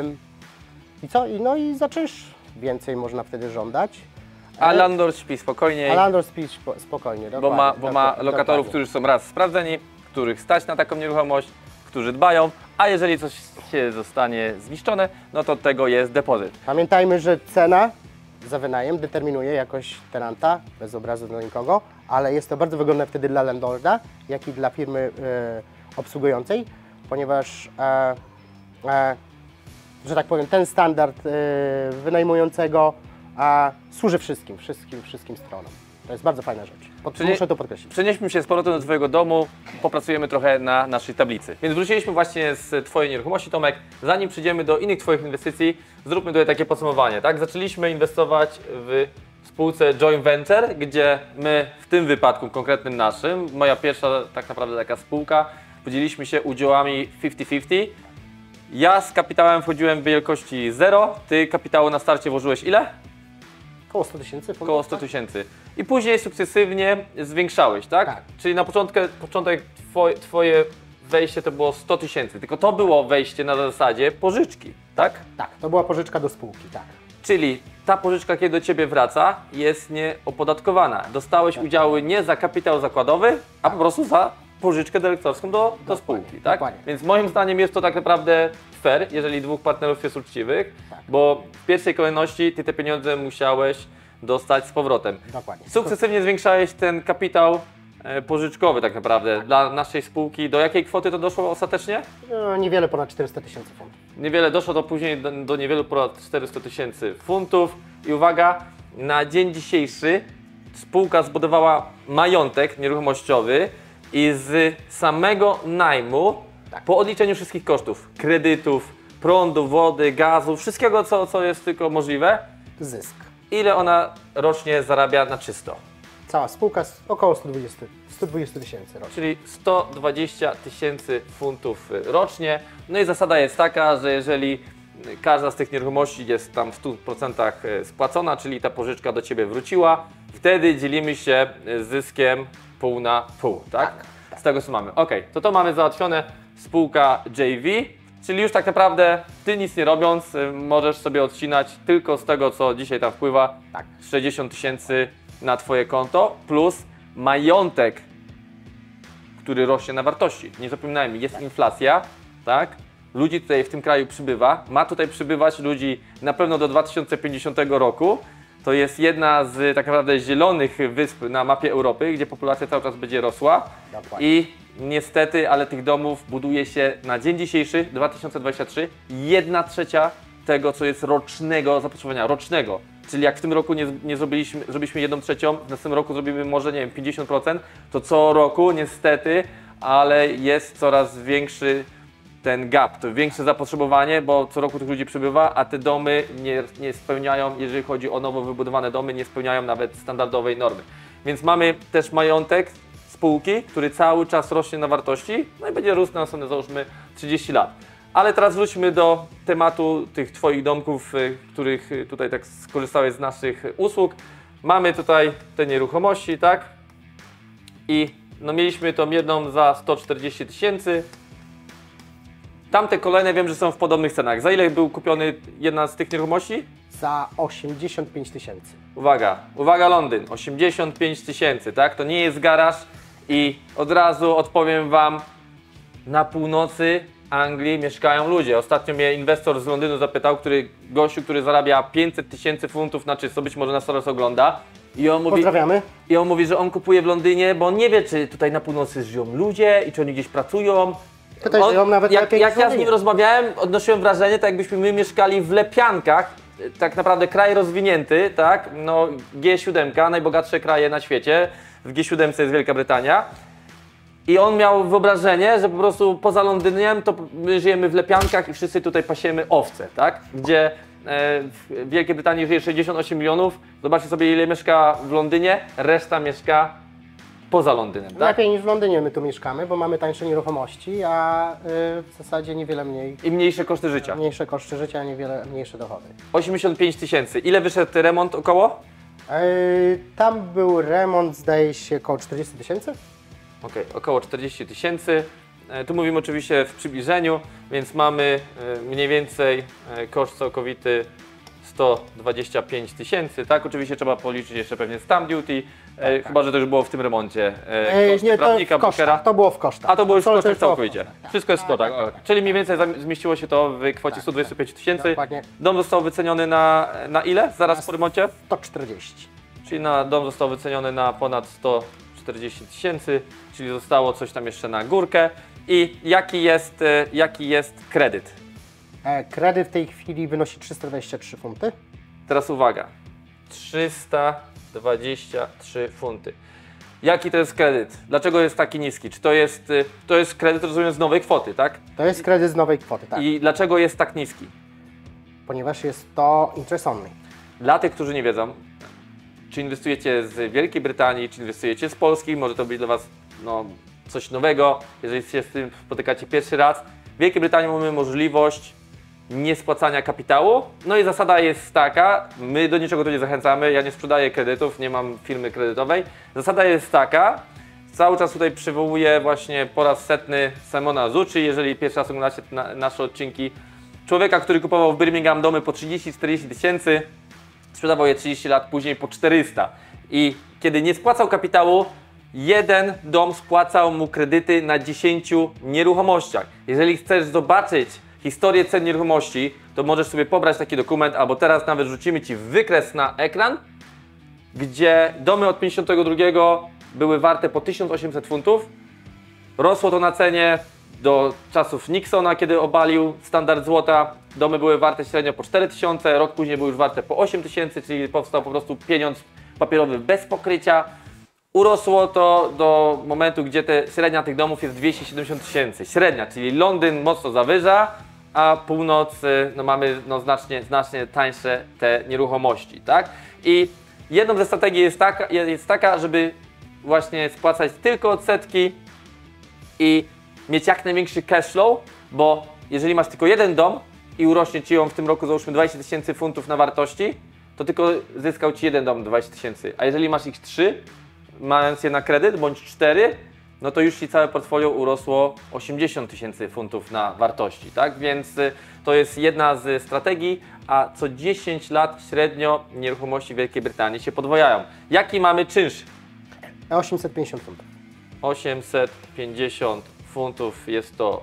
I co? I, no i za czynsz więcej można wtedy żądać. A landlord śpi spokojniej, A landlord śpi spo- spokojnie, bo dokładnie, ma, bo ma dokładnie, lokatorów, dokładnie. którzy są raz sprawdzeni, których stać na taką nieruchomość, którzy dbają, a jeżeli coś się zostanie zniszczone, no to od tego jest depozyt. Pamiętajmy, że cena za wynajem determinuje jakość tenanta, bez obrazu do nikogo, ale jest to bardzo wygodne wtedy dla landlorda, jak i dla firmy e, obsługującej, ponieważ, e, e, że tak powiem, ten standard e, wynajmującego e, służy wszystkim, wszystkim, wszystkim stronom. To jest bardzo fajna rzecz. Pod, Czyli- muszę to podkreślić. Przenieśmy się z powrotem do Twojego domu, popracujemy trochę na naszej tablicy. Więc wróciliśmy właśnie z Twojej nieruchomości, Tomek. Zanim przejdziemy do innych Twoich inwestycji, zróbmy tutaj takie podsumowanie, tak? Zaczęliśmy inwestować w spółce Joint Venture, gdzie my w tym wypadku konkretnym naszym, moja pierwsza tak naprawdę taka spółka, podzieliliśmy się udziałami fifty fifty. Ja z kapitałem wchodziłem w wielkości zero, Ty kapitału na starcie włożyłeś ile? Koło sto tysięcy? Około sto tysięcy. I później sukcesywnie zwiększałeś, tak? Tak. Czyli na początku, początek twoje, twoje wejście to było sto tysięcy, tylko to było wejście na zasadzie pożyczki, tak? Tak, to była pożyczka do spółki, tak. Czyli ta pożyczka, kiedy do Ciebie wraca, jest nieopodatkowana. Dostałeś udziały nie za kapitał zakładowy, a po prostu za pożyczkę dyrektorską do, do spółki, tak? dokładnie. Więc moim zdaniem jest to tak naprawdę fair, jeżeli dwóch partnerów jest uczciwych, Tak. bo w pierwszej kolejności Ty te pieniądze musiałeś dostać z powrotem. Dokładnie. Sukcesywnie zwiększałeś ten kapitał e, pożyczkowy tak naprawdę dla naszej spółki. Do jakiej kwoty to doszło ostatecznie? No, niewiele ponad czterysta tysięcy funtów. Niewiele doszło do później do, do niewielu ponad czterysta tysięcy funtów. I uwaga, na dzień dzisiejszy spółka zbudowała majątek nieruchomościowy i z samego najmu Tak. Po odliczeniu wszystkich kosztów, kredytów, prądu, wody, gazu, wszystkiego, co, co jest tylko możliwe, Zysk. ile ona rocznie zarabia na czysto? Cała spółka z około sto dwadzieścia tysięcy rocznie. Czyli sto dwadzieścia tysięcy funtów rocznie. No i zasada jest taka, że jeżeli każda z tych nieruchomości jest tam w stu procentach spłacona, czyli ta pożyczka do Ciebie wróciła, wtedy dzielimy się zyskiem pół na pół, tak? Tak. Z tego co mamy. Ok, to to mamy załatwione, spółka J V, czyli już tak naprawdę Ty nic nie robiąc, możesz sobie odcinać tylko z tego, co dzisiaj tam wpływa, Tak. sześćdziesiąt tysięcy na Twoje konto, plus majątek, który rośnie na wartości. Nie zapominajmy, jest inflacja, tak? Ludzi tutaj w tym kraju przybywa, ma tutaj przybywać ludzi na pewno do dwa tysiące pięćdziesiątego roku. To jest jedna z tak naprawdę zielonych wysp na mapie Europy, gdzie populacja cały czas będzie rosła. Dokładnie. I niestety, ale tych domów buduje się na dzień dzisiejszy, dwa tysiące dwudziesty trzeci, jedna trzecia tego, co jest rocznego zapotrzebowania, rocznego. Czyli jak w tym roku nie, nie zrobiliśmy, zrobiliśmy jedną trzecią, w następnym roku zrobimy może, nie wiem, pięćdziesiąt procent, to co roku niestety, ale jest coraz większy ten gap, to większe zapotrzebowanie, bo co roku tych ludzi przybywa, a te domy nie, nie spełniają, jeżeli chodzi o nowo wybudowane domy, nie spełniają nawet standardowej normy. Więc mamy też majątek spółki, który cały czas rośnie na wartości, no i będzie rósł na następne, załóżmy, trzydzieści lat. Ale teraz wróćmy do tematu tych Twoich domków, których tutaj tak skorzystałeś z naszych usług. Mamy tutaj te nieruchomości, tak? I no mieliśmy tą jedną za sto czterdzieści tysięcy. Tamte kolejne wiem, że są w podobnych cenach. Za ile był kupiony jedna z tych nieruchomości? Za osiemdziesiąt pięć tysięcy. Uwaga, uwaga Londyn, osiemdziesiąt pięć tysięcy, tak? To nie jest garaż i od razu odpowiem Wam, na północy Anglii mieszkają ludzie. Ostatnio mnie inwestor z Londynu zapytał, który gościu, który zarabia pięćset tysięcy funtów na czysto, być może nas teraz ogląda. I on, mówi, Pozdrawiamy. I on mówi, że on kupuje w Londynie, bo on nie wie, czy tutaj na północy żyją ludzie i czy oni gdzieś pracują. Tutaj On, żyją nawet jak, lepiej jak niż w ja z nim Londynie. rozmawiałem, odnosiłem wrażenie, tak jakbyśmy my mieszkali w Lepiankach, tak naprawdę kraj rozwinięty, tak, no G siedem, najbogatsze kraje na świecie, w G siedem jest Wielka Brytania. I on miał wyobrażenie, że po prostu poza Londynem to my żyjemy w Lepiankach i wszyscy tutaj pasiemy owce, tak? Gdzie e, w Wielkiej Brytanii żyje sześćdziesiąt osiem milionów, zobaczcie sobie ile mieszka w Londynie, reszta mieszka poza Londynem, tak? Lepiej niż w Londynie my tu mieszkamy, bo mamy tańsze nieruchomości, a y, w zasadzie niewiele mniej, I mniejsze koszty życia. mniejsze koszty życia, a niewiele mniejsze dochody. osiemdziesiąt pięć tysięcy. Ile wyszedł remont około? Y, tam był remont, zdaje się, około czterdzieści tysięcy. Ok, około czterdzieści tysięcy. E, Tu mówimy oczywiście w przybliżeniu, więc mamy e, mniej więcej e, koszt całkowity sto dwadzieścia pięć tysięcy, tak? Oczywiście trzeba policzyć jeszcze pewnie stamp duty, e, chyba że to już było w tym remoncie. E, Y, koszty nie, to prawnika, w kosztach, brokera. to było w kosztach. A to było już w To- to kosztach już było w całkowicie. kosztach, tak. Wszystko jest w kosztach. ok. Czyli mniej więcej zam- zmieściło się to w kwocie sto dwadzieścia pięć tysięcy. Dokładnie. Dom został wyceniony na, na ile? Zaraz Na po remoncie? sto czterdzieści. Czyli na dom został wyceniony na ponad sto czterdzieści tysięcy, czyli zostało coś tam jeszcze na górkę. I jaki jest, e, jaki jest kredyt? E, kredyt w tej chwili wynosi trzysta dwadzieścia trzy funty. Teraz uwaga, trzysta dwadzieścia trzy funty. Jaki to jest kredyt? Dlaczego jest taki niski? Czy to jest, e, to jest kredyt, rozumiem, z nowej kwoty, tak? To jest kredyt z nowej kwoty, tak. I dlaczego jest tak niski? Ponieważ jest to interest only. Dla tych, którzy nie wiedzą, czy inwestujecie z Wielkiej Brytanii, czy inwestujecie z Polski, może to być dla Was no, coś nowego, jeżeli się z tym spotykacie pierwszy raz. W Wielkiej Brytanii mamy możliwość niespłacania kapitału, no i zasada jest taka, my do niczego tu nie zachęcamy, ja nie sprzedaję kredytów, nie mam firmy kredytowej. Zasada jest taka, cały czas tutaj przywołuję właśnie po raz setny Simona Zucci, jeżeli pierwszy raz oglądacie na, nasze odcinki, człowieka, który kupował w Birmingham domy po trzydzieści czterdzieści tysięcy, sprzedawał je trzydzieści lat później po czterysta. I kiedy nie spłacał kapitału, jeden dom spłacał mu kredyty na dziesięciu nieruchomościach. Jeżeli chcesz zobaczyć historię cen nieruchomości, to możesz sobie pobrać taki dokument, albo teraz nawet rzucimy Ci wykres na ekran, gdzie domy od pięćdziesiątego drugiego były warte po tysiąc osiemset funtów. Rosło to na cenie do czasów Nixona, kiedy obalił standard złota. Domy były warte średnio po cztery tysiące, rok później były już warte po osiem tysięcy, czyli powstał po prostu pieniądz papierowy bez pokrycia. urosło to do momentu, gdzie te, średnia tych domów jest dwieście siedemdziesiąt tysięcy. Średnia, czyli Londyn mocno zawyża, a północ no mamy no, znacznie, znacznie tańsze te nieruchomości, tak? I jedną ze strategii jest taka, jest taka, żeby właśnie spłacać tylko odsetki i mieć jak największy cash flow, bo jeżeli masz tylko jeden dom i urośnie Ci ją w tym roku załóżmy dwadzieścia tysięcy funtów na wartości, to tylko zyskał Ci jeden dom dwadzieścia tysięcy, a jeżeli masz ich trzy, mając je na kredyt, bądź cztery, no to już Ci całe portfolio urosło osiemdziesiąt tysięcy funtów na wartości, tak? Więc y, to jest jedna z strategii, a co dziesięć lat średnio nieruchomości w Wielkiej Brytanii się podwojają. Jaki mamy czynsz? osiemset pięćdziesiąt funtów. osiemset pięćdziesiąt funtów jest to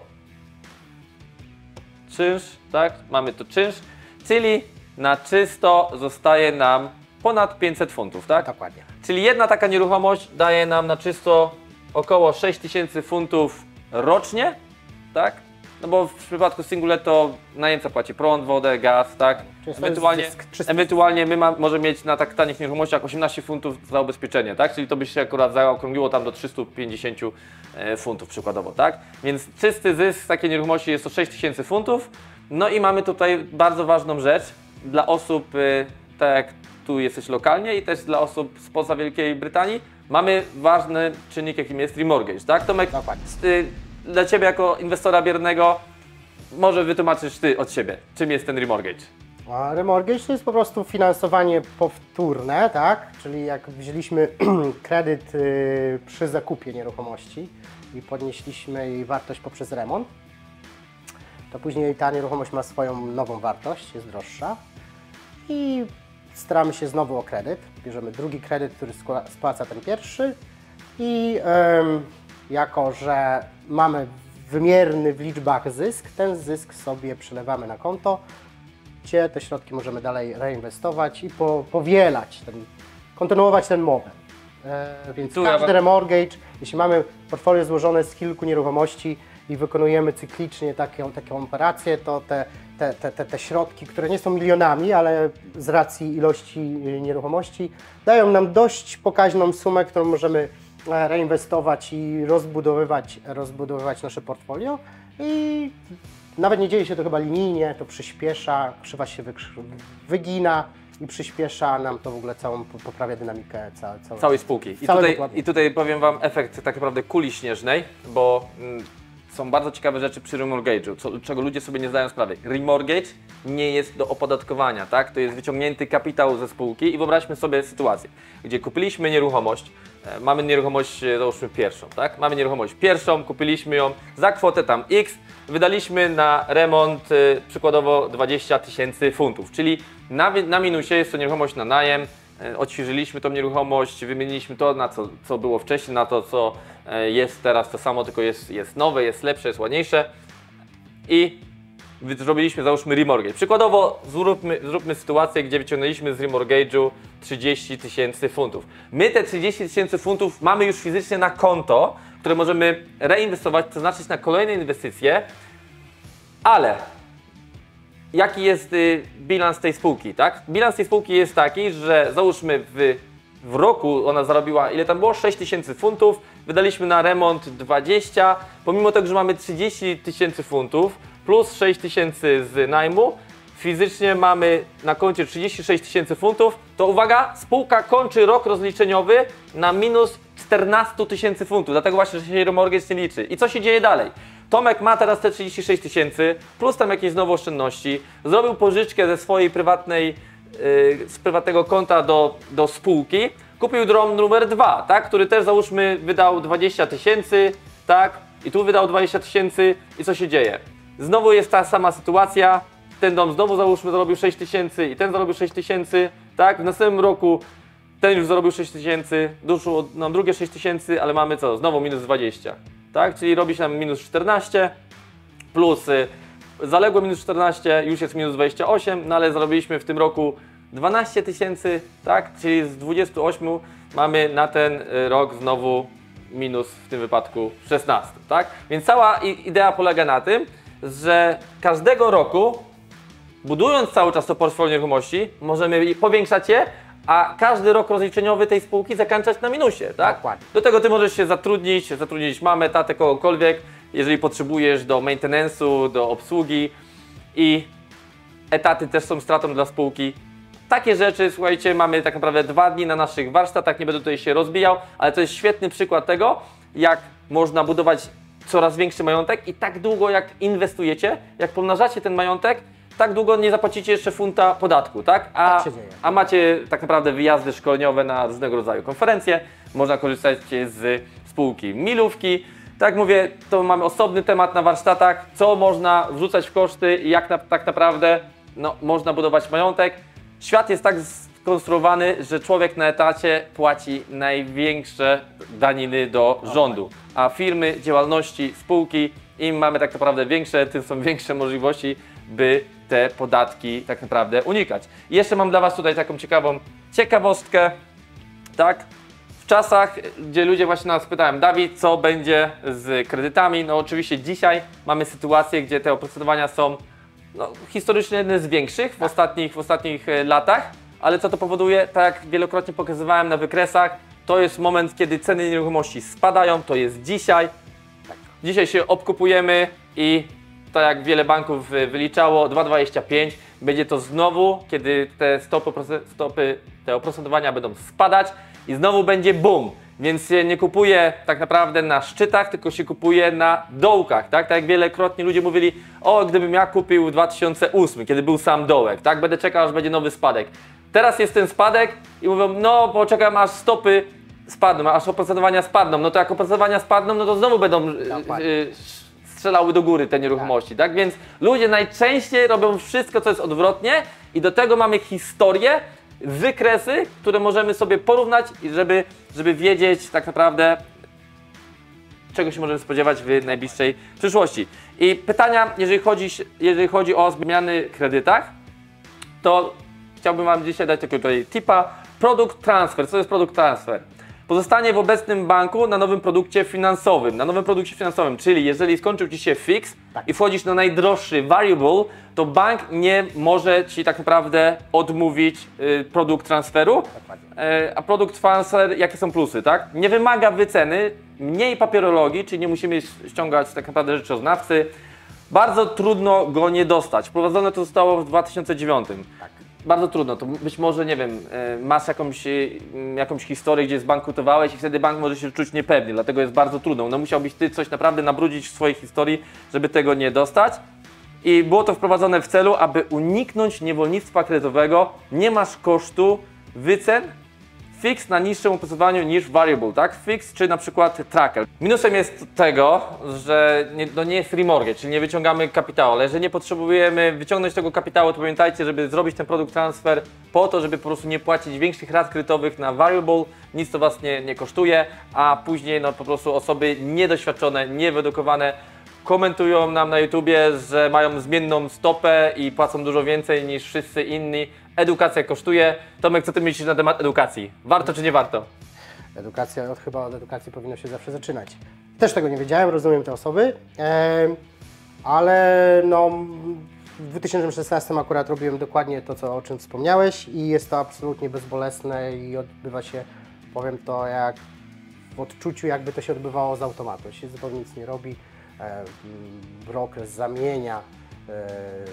czynsz, tak? Mamy tu czynsz, czyli na czysto zostaje nam ponad pięćset funtów, tak? Dokładnie. Czyli jedna taka nieruchomość daje nam na czysto około sześć tysięcy funtów rocznie, tak? No bo w przypadku Singulet to najemca płaci prąd, wodę, gaz, tak? Ewentualnie, ewentualnie my ma, możemy mieć na tak tanich nieruchomościach osiemnaście funtów za ubezpieczenie, tak? Czyli to by się akurat zaokrągliło tam do trzystu pięćdziesięciu funtów przykładowo, tak? Więc czysty zysk z takiej nieruchomości jest to sześć tysięcy funtów. No i mamy tutaj bardzo ważną rzecz dla osób, tak jak tu jesteś lokalnie i też dla osób spoza Wielkiej Brytanii. Mamy ważny czynnik, jakim jest remortgage, tak? Tomek, y, dla Ciebie jako inwestora biernego, może wytłumaczysz Ty od siebie, czym jest ten remortgage? A remortgage to jest po prostu finansowanie powtórne, tak? Czyli jak wzięliśmy kredyt y, przy zakupie nieruchomości i podnieśliśmy jej wartość poprzez remont, to później ta nieruchomość ma swoją nową wartość, jest droższa i staramy się znowu o kredyt. Bierzemy drugi kredyt, który spłaca ten pierwszy i ym, jako, że mamy wymierny w liczbach zysk, ten zysk sobie przelewamy na konto, gdzie te środki możemy dalej reinwestować i po, powielać, ten, kontynuować ten model. E, więc Tu każdy ja... remortgage, jeśli mamy portfolio złożone z kilku nieruchomości i wykonujemy cyklicznie taką, taką operację, to te, te, te, te, te środki, które nie są milionami, ale z racji ilości nieruchomości, dają nam dość pokaźną sumę, którą możemy reinwestować i rozbudowywać, rozbudowywać nasze portfolio. I nawet nie dzieje się to chyba linijnie, to przyspiesza, krzywa się wygina i przyspiesza nam to w ogóle całą, poprawia dynamikę całe, całe, całej spółki. I tutaj, I tutaj powiem Wam efekt tak naprawdę kuli śnieżnej, bo mm, są bardzo ciekawe rzeczy przy remortgage'u, co, czego ludzie sobie nie zdają sprawy. Remortgage nie jest do opodatkowania, tak? To jest wyciągnięty kapitał ze spółki i wyobraźmy sobie sytuację, gdzie kupiliśmy nieruchomość, e, mamy nieruchomość, e, załóżmy pierwszą, tak? Mamy nieruchomość pierwszą, kupiliśmy ją za kwotę tam X, wydaliśmy na remont e, przykładowo dwadzieścia tysięcy funtów, czyli na, na minusie jest to nieruchomość na najem, e, odświeżyliśmy tą nieruchomość, wymieniliśmy to, na co, co było wcześniej, na to, co e, jest teraz to samo, tylko jest, jest nowe, jest lepsze, jest ładniejsze i zrobiliśmy, załóżmy, remortgage. Przykładowo zróbmy, zróbmy sytuację, gdzie wyciągnęliśmy z remortgage'u trzydzieści tysięcy funtów. My te trzydzieści tysięcy funtów mamy już fizycznie na konto, które możemy reinwestować, przeznaczyć na kolejne inwestycje, ale jaki jest y, bilans tej spółki, tak? Bilans tej spółki jest taki, że załóżmy w, w roku ona zarobiła, ile tam było? sześć tysięcy funtów, wydaliśmy na remont dwadzieścia, pomimo tego, że mamy trzydzieści tysięcy funtów, plus sześć tysięcy z najmu, fizycznie mamy na koncie trzydzieści sześć tysięcy funtów, to uwaga, spółka kończy rok rozliczeniowy na minus czternaście tysięcy funtów, dlatego właśnie, że się remortgage nie liczy. I co się dzieje dalej? Tomek ma teraz te trzydzieści sześć tysięcy, plus tam jakieś znowu oszczędności, zrobił pożyczkę ze swojej prywatnej, yy, z prywatnego konta do, do spółki, kupił dom numer dwa, tak, który też załóżmy wydał dwadzieścia tysięcy, tak, i tu wydał dwadzieścia tysięcy i co się dzieje? Znowu jest ta sama sytuacja, ten dom znowu załóżmy zarobił sześć tysięcy i ten zarobił sześć tysięcy, tak? W następnym roku ten już zarobił sześć tysięcy, doszło nam drugie sześć tysięcy, ale mamy co? Znowu minus dwadzieścia, tak? Czyli robi się nam minus czternaście plus y, zaległe minus czternaście, już jest minus dwadzieścia osiem, no ale zarobiliśmy w tym roku dwanaście tysięcy, tak? Czyli z dwudziestu ośmiu mamy na ten y, rok znowu minus w tym wypadku szesnaście, tak? Więc cała idea polega na tym, że każdego roku, budując cały czas to portfolio nieruchomości, możemy powiększać je, a każdy rok rozliczeniowy tej spółki zakończać na minusie, tak? Dokładnie. Do tego ty możesz się zatrudnić, zatrudnić mamę, tatę, kogokolwiek, jeżeli potrzebujesz do maintenance'u, do obsługi i etaty też są stratą dla spółki. Takie rzeczy, słuchajcie, mamy tak naprawdę dwa dni na naszych warsztatach, nie będę tutaj się rozbijał, ale to jest świetny przykład tego, jak można budować coraz większy majątek i tak długo jak inwestujecie, jak pomnażacie ten majątek, tak długo nie zapłacicie jeszcze funta podatku, tak? A, Tak się dzieje. a macie tak naprawdę wyjazdy szkoleniowe na różnego rodzaju konferencje, można korzystać z spółki milówki. Tak jak mówię, to mamy osobny temat na warsztatach, co można wrzucać w koszty i jak na, tak naprawdę no, można budować majątek. Świat jest tak skonstruowany, że człowiek na etacie płaci największe daniny do rządu, a firmy, działalności, spółki, im mamy tak naprawdę większe, tym są większe możliwości, by te podatki tak naprawdę unikać. I jeszcze mam dla Was tutaj taką ciekawą ciekawostkę, tak? W czasach, gdzie ludzie właśnie nas pytają, Dawid, co będzie z kredytami? No oczywiście dzisiaj mamy sytuację, gdzie te oprocentowania są no, historycznie jedne z większych w ostatnich, w ostatnich latach, ale co to powoduje? Tak jak wielokrotnie pokazywałem na wykresach, to jest moment, kiedy ceny nieruchomości spadają, to jest dzisiaj. Dzisiaj się obkupujemy i tak jak wiele banków wyliczało, dwa przecinek dwadzieścia pięć będzie to znowu, kiedy te stopy, stopy, te oprocentowania będą spadać i znowu będzie boom. Więc się nie kupuje tak naprawdę na szczytach, tylko się kupuje na dołkach, tak? Tak jak wielokrotnie ludzie mówili, o gdybym ja kupił w dwa tysiące ósmym, kiedy był sam dołek, tak? Będę czekał, aż będzie nowy spadek. Teraz jest ten spadek i mówią, no poczekam aż stopy spadną, aż oprocentowania spadną. No to jak oprocentowania spadną, no to znowu będą y, y, strzelały do góry te nieruchomości, tak? Więc ludzie najczęściej robią wszystko, co jest odwrotnie i do tego mamy historię, wykresy, które możemy sobie porównać i żeby, żeby wiedzieć tak naprawdę, czego się możemy spodziewać w najbliższej przyszłości. I pytania, jeżeli chodzi, jeżeli chodzi o zmiany w kredytach, to chciałbym Wam dzisiaj dać takiego tutaj tipa. Produkt transfer. Co to jest produkt transfer? Pozostanie w obecnym banku na nowym produkcie finansowym. Na nowym produkcie finansowym, czyli jeżeli skończył Ci się fix Tak. i wchodzisz na najdroższy variable, to bank nie może Ci tak naprawdę odmówić y, produkt transferu. Y, a produkt transfer, jakie są plusy, tak? Nie wymaga wyceny, mniej papierologii, czyli nie musimy ściągać tak naprawdę rzeczoznawcy. Bardzo trudno go nie dostać. Wprowadzone to zostało w dwa tysiące dziewiątym. Tak. Bardzo trudno, to być może, nie wiem, masz jakąś, jakąś historię, gdzie zbankrutowałeś i wtedy bank może się czuć niepewnie, dlatego jest bardzo trudno. No musiałbyś Ty coś naprawdę nabrudzić w swojej historii, żeby tego nie dostać. I było to wprowadzone w celu, aby uniknąć niewolnictwa kredytowego. Nie masz kosztu wycen fix na niższym opracowaniu niż variable, tak? Fix czy na przykład tracker. Minusem jest tego, że nie, to nie jest remortgage, czyli nie wyciągamy kapitału, ale jeżeli nie potrzebujemy wyciągnąć tego kapitału, to pamiętajcie, żeby zrobić ten produkt transfer po to, żeby po prostu nie płacić większych rat kredytowych na variable, nic to Was nie, nie kosztuje, a później no po prostu osoby niedoświadczone, niewyedukowane komentują nam na YouTubie, że mają zmienną stopę i płacą dużo więcej niż wszyscy inni. Edukacja kosztuje. Tomek, co Ty myślisz na temat edukacji? Warto czy nie warto? Edukacja, od, chyba od edukacji powinno się zawsze zaczynać. Też tego nie wiedziałem, rozumiem te osoby, e, ale no, w dwa tysiące szesnastym akurat robiłem dokładnie to, co, o czym wspomniałeś i jest to absolutnie bezbolesne i odbywa się, powiem to jak w odczuciu, jakby to się odbywało z automatu. Się zupełnie nic nie robi, e, broker zamienia e,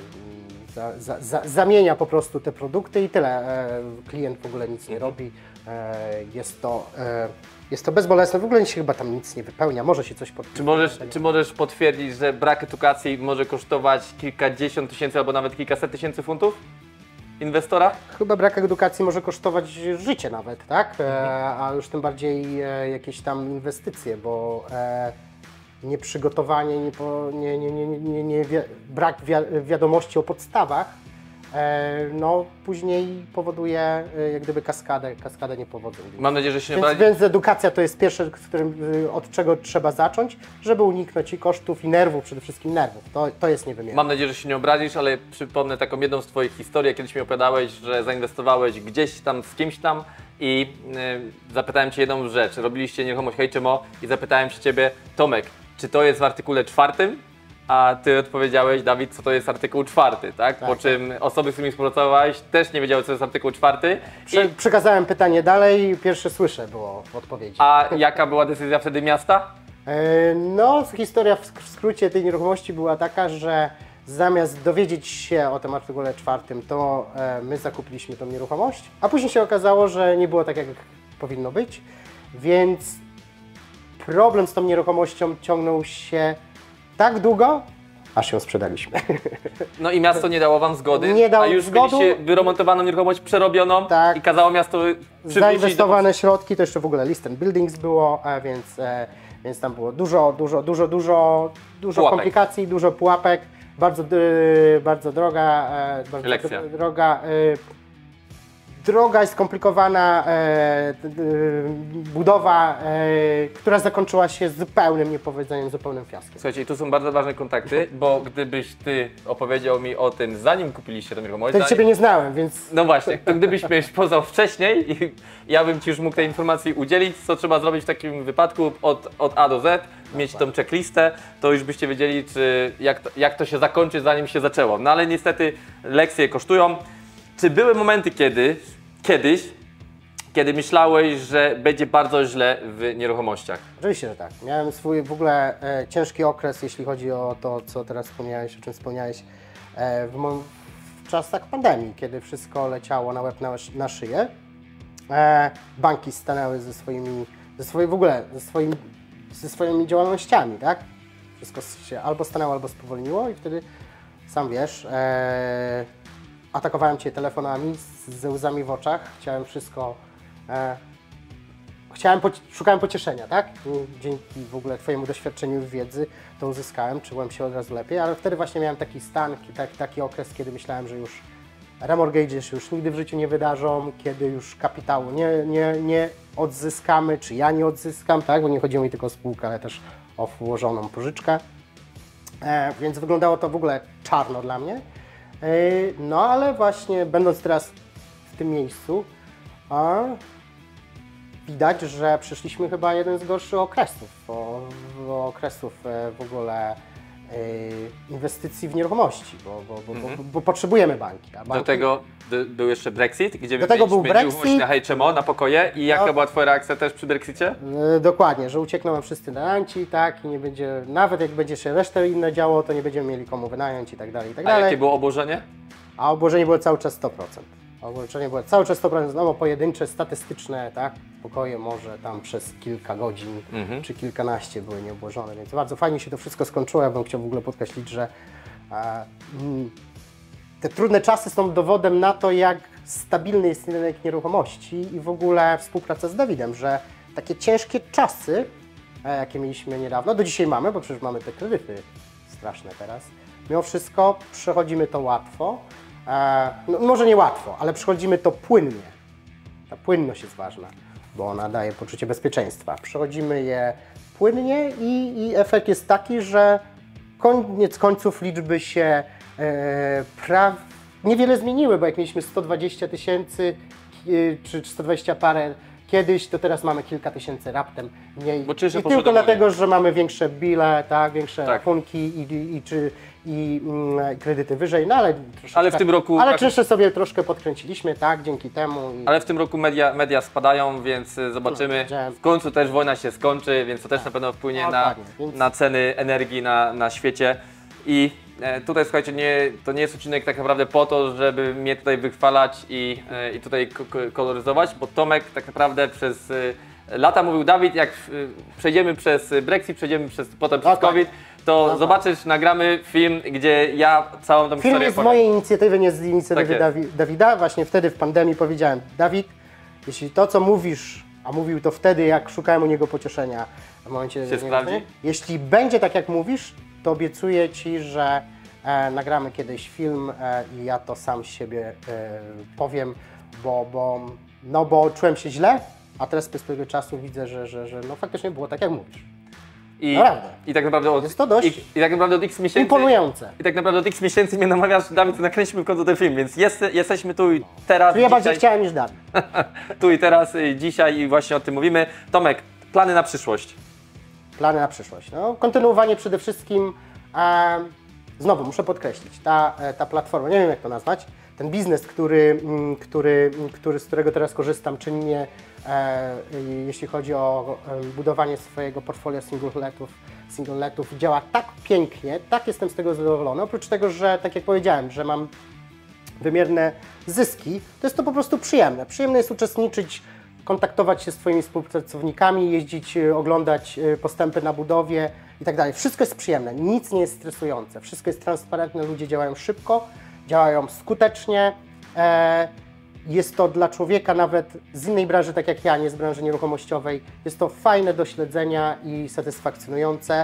Za, za, za, zamienia po prostu te produkty i tyle. E, klient w ogóle nic nie robi. E, jest, to, e, jest to bezbolesne. W ogóle się chyba tam nic nie wypełnia. Może się coś pod... Czy możesz, czy możesz potwierdzić, że brak edukacji może kosztować kilkadziesiąt tysięcy albo nawet kilkaset tysięcy funtów inwestora? Chyba brak edukacji może kosztować życie nawet, tak? E, a już tym bardziej e, jakieś tam inwestycje, bo e, nieprzygotowanie, nie, po, nie, nie, nie, nie, nie, wi brak wi wiadomości o podstawach, e, no później powoduje e, jak gdyby kaskadę, kaskadę niepowodzeń. Mam nadzieję, że się nie Więc, obrazi. więc edukacja to jest pierwsze, z którym, y, od czego trzeba zacząć, żeby uniknąć i kosztów, i nerwów, przede wszystkim nerwów. To, to jest niewymierne. Mam nadzieję, że się nie obrazisz, ale przypomnę taką jedną z Twoich historii. Kiedyś mi opowiadałeś, że zainwestowałeś gdzieś tam z kimś tam i yy, zapytałem Cię jedną rzecz. Robiliście nieruchomość Hejczemo i zapytałem się Ciebie, Tomek, czy to jest w artykule czwartym? a ty odpowiedziałeś, Dawid, co to jest artykuł czwarty, tak? Tak. Po czym osoby, z którymi współpracowałeś, też nie wiedziały, co to jest artykuł czwarty. Prze I, przekazałem pytanie dalej i pierwsze słyszę było w odpowiedzi. a jaka była decyzja wtedy miasta? E, No, historia w sk- w skrócie tej nieruchomości była taka, że zamiast dowiedzieć się o tym artykule czwartym, to e, my zakupiliśmy tą nieruchomość, a później się okazało, że nie było tak, jak powinno być, więc problem z tą nieruchomością ciągnął się tak długo, aż ją sprzedaliśmy. No i miasto nie dało wam zgody, Nie dało a już zgody. mieliście wyremontowaną nieruchomość przerobioną Tak. i kazało miasto przywrócić Zainwestowane środki, to jeszcze w ogóle List and Buildings było, e, więc, e, więc tam było dużo, dużo, dużo, dużo, dużo Pułapek. komplikacji, dużo pułapek, bardzo, dy- bardzo droga, e, bardzo Lekcja. dro- droga, e, droga i skomplikowana e, d- d- budowa, e, która zakończyła się zupełnym niepowodzeniem, zupełnym fiaskiem. Słuchajcie, tu są bardzo ważne kontakty, bo gdybyś ty opowiedział mi o tym, zanim kupiliście tę nieruchomość, Wtedy zanim- Ciebie nie znałem, więc no właśnie, to gdybyś mnie poznał wcześniej i ja bym Ci już mógł tej informacji udzielić, co trzeba zrobić w takim wypadku od, od A do Z, mieć tą checklistę, to już byście wiedzieli, czy jak to, jak to się zakończy, zanim się zaczęło. No ale niestety lekcje kosztują. Czy były momenty kiedy, kiedyś, kiedy myślałeś, że będzie bardzo źle w nieruchomościach? oczywiście, że tak. Miałem swój w ogóle e, ciężki okres, jeśli chodzi o to, co teraz wspomniałeś, o czym wspomniałeś, e, w, mo- w czasach pandemii, kiedy wszystko leciało na łeb na, sz- na szyję. E, banki stanęły ze swoimi, ze swojej, w ogóle ze, swoim, ze swoimi działalnościami, tak? Wszystko się albo stanęło, albo spowolniło i wtedy, sam wiesz, e, atakowałem Cię telefonami z, ze łzami w oczach, chciałem wszystko... E, Chciałem, poci- szukałem pocieszenia, tak? I dzięki w ogóle Twojemu doświadczeniu i wiedzy to uzyskałem, czułem się od razu lepiej, ale wtedy właśnie miałem taki stan, taki, taki okres, kiedy myślałem, że już remortgage się już nigdy w życiu nie wydarzą, kiedy już kapitału nie, nie, nie odzyskamy, czy ja nie odzyskam, tak? Bo nie chodziło mi tylko o spółkę, ale też o włożoną pożyczkę. E, więc wyglądało to w ogóle czarno dla mnie. E, no ale właśnie będąc teraz w tym miejscu, a, widać, że przeszliśmy chyba jeden z gorszych okresów, o, o okresów e, w ogóle e, inwestycji w nieruchomości, bo, bo, bo, Mhm. bo, bo potrzebujemy banki. A Do banki tego d- był jeszcze Brexit, gdzie Do tego był mieliśmy nieruchomość Brexit. na H M O, na pokoje i jaka No. była Twoja reakcja też przy Brexicie? e, dokładnie, że uciekną nam wszyscy najemci, tak, i nie będzie, nawet jak będzie się resztę inne działo, to nie będziemy mieli komu wynająć i tak dalej, i tak A dalej. jakie było obłożenie? A obłożenie było cały czas sto procent. Obłożenie było cały czas sto procent, no bo pojedyncze, statystyczne, tak, pokoje może tam przez kilka godzin Mhm. czy kilkanaście były nieobłożone, więc bardzo fajnie się to wszystko skończyło. Ja bym chciał w ogóle podkreślić, że e, mm, te trudne czasy są dowodem na to, jak stabilny jest rynek nieruchomości i w ogóle współpraca z Dawidem, że takie ciężkie czasy, e, jakie mieliśmy niedawno, do dzisiaj mamy, bo przecież mamy te kredyty straszne teraz, mimo wszystko przechodzimy to łatwo. E, no, może nie łatwo, ale przechodzimy to płynnie. Ta płynność jest ważna, bo ona daje poczucie bezpieczeństwa. Przechodzimy je płynnie i, i efekt jest taki, że koniec końców liczby się e, pra... niewiele zmieniły, bo jak mieliśmy sto dwadzieścia tysięcy e, czy sto dwadzieścia parę kiedyś, to teraz mamy kilka tysięcy raptem mniej. Bo czynsze I poszły tylko do góry. dlatego, że mamy większe bile, tak, większe Tak. rachunki i, i, i, czy, i mm, kredyty wyżej, no ale troszeczkę, Ale w tym roku- Ale czynsze sobie troszkę podkręciliśmy, tak, dzięki temu. I... Ale w tym roku media, media spadają, więc y, zobaczymy. No, W końcu też wojna się skończy, więc to też na pewno wpłynie na, Dokładnie, więc- na ceny energii na, na świecie. I e, tutaj słuchajcie, nie, to nie jest odcinek tak naprawdę po to, żeby mnie tutaj wychwalać i, e, i tutaj ko- ko- koloryzować, bo Tomek tak naprawdę przez e, lata mówił, Dawid, jak e, przejdziemy przez Brexit, przejdziemy przez, potem przez Dokładnie. COVID, to Dokładnie. zobaczysz, nagramy film, gdzie ja całą tą Film historię jest z powiem. mojej inicjatywy, nie z inicjatywy Tak jest. Dawi- Dawida. Właśnie wtedy w pandemii powiedziałem, Dawid, jeśli to, co mówisz, a mówił to wtedy, jak szukałem u niego pocieszenia w momencie... Się sprawdzi? Jeśli będzie tak, jak mówisz, to obiecuję Ci, że e, nagramy kiedyś film e, i ja to sam z siebie e, powiem, bo, bo, no, bo czułem się źle, a teraz z perspektywy czasu widzę, że, że, że no, faktycznie było tak, jak mówisz. I, Naprawdę. I tak naprawdę od, Jest to dość i, i tak naprawdę od x miesięcy. Imponujące. I tak naprawdę od x miesięcy mnie namawiasz, Dawid, nakręćmy w końcu ten film, więc jest, jesteśmy tu i teraz. Ja bardziej dzisiaj, chciałem niż Dawid. tu i teraz, y, dzisiaj i właśnie o tym mówimy. Tomek, plany na przyszłość. Plany na przyszłość. No, kontynuowanie przede wszystkim E, znowu muszę podkreślić, ta, ta platforma, nie wiem jak to nazwać, ten biznes, który, który, który, z którego teraz korzystam, czyni mnie, e, jeśli chodzi o budowanie swojego portfolio singletów, singletów, działa tak pięknie, tak jestem z tego zadowolony. Oprócz tego, że tak jak powiedziałem, że mam wymierne zyski, to jest to po prostu przyjemne. Przyjemne jest uczestniczyć, kontaktować się z Twoimi współpracownikami, jeździć, oglądać postępy na budowie i tak dalej. Wszystko jest przyjemne, nic nie jest stresujące, wszystko jest transparentne, ludzie działają szybko, działają skutecznie. Jest to dla człowieka nawet z innej branży, tak jak ja, nie z branży nieruchomościowej, jest to fajne do śledzenia i satysfakcjonujące.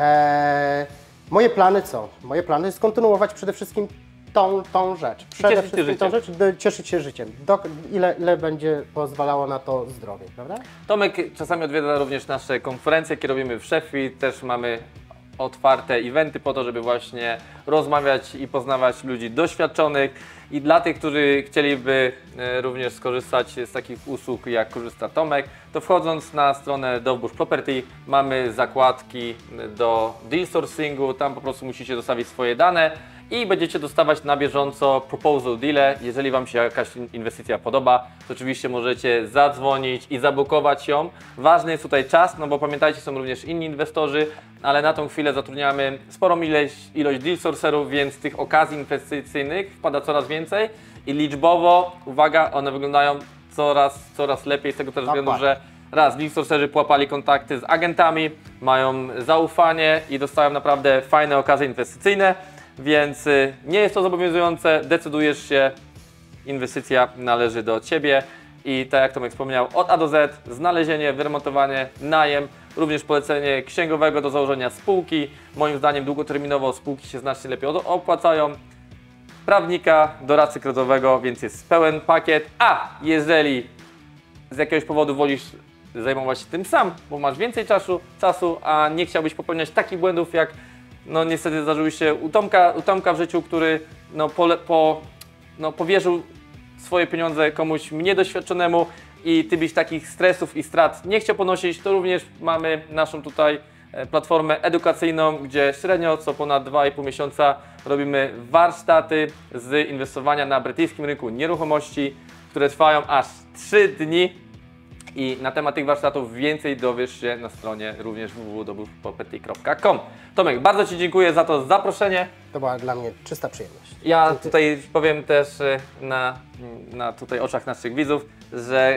Moje plany co? Moje plany jest kontynuować przede wszystkim tą, tą rzecz. Przede cieszyć się wszystkim tą życiem. rzecz, do, cieszyć się życiem. Do, ile, ile będzie pozwalało na to zdrowie, prawda? Tomek czasami odwiedza również nasze konferencje, jakie robimy w Sheffield. Też mamy otwarte eventy po to, żeby właśnie rozmawiać i poznawać ludzi doświadczonych. I dla tych, którzy chcieliby również skorzystać z takich usług, jak korzysta Tomek, to wchodząc na stronę Dowbush Property mamy zakładki do deal sourcingu. Tam po prostu musicie zostawić swoje dane i będziecie dostawać na bieżąco proposal deale. Jeżeli Wam się jakaś inwestycja podoba, to oczywiście możecie zadzwonić i zabukować ją. Ważny jest tutaj czas, no bo pamiętajcie, są również inni inwestorzy, ale na tą chwilę zatrudniamy sporą ilość, ilość deal sourcerów, więc tych okazji inwestycyjnych wpada coraz więcej i liczbowo, uwaga, one wyglądają coraz, coraz lepiej z tego też względu, że raz, deal sourcerzy połapali kontakty z agentami, mają zaufanie i dostają naprawdę fajne okazje inwestycyjne. Więc nie jest to zobowiązujące, decydujesz się, inwestycja należy do Ciebie i tak jak Tomek wspomniał, od A do Z, znalezienie, wyremontowanie, najem, również polecenie księgowego do założenia spółki. Moim zdaniem długoterminowo spółki się znacznie lepiej opłacają. Prawnika, doradcy kredytowego, więc jest pełen pakiet. A jeżeli z jakiegoś powodu wolisz zajmować się tym sam, bo masz więcej czasu, czasu a nie chciałbyś popełniać takich błędów jak no niestety zdarzyły się u Tomka, u Tomka w życiu, który no, po, po, no, powierzył swoje pieniądze komuś niedoświadczonemu i ty byś takich stresów i strat nie chciał ponosić, to również mamy naszą tutaj platformę edukacyjną, gdzie średnio co ponad dwa i pół miesiąca robimy warsztaty z inwestowania na brytyjskim rynku nieruchomości, które trwają aż trzy dni. I na temat tych warsztatów więcej dowiesz się na stronie również w w w kropka dowbush property kropka com. Tomek, bardzo Ci dziękuję za to zaproszenie. To była dla mnie czysta przyjemność. Ja Dziękuję. tutaj powiem też na, na tutaj oczach naszych widzów, że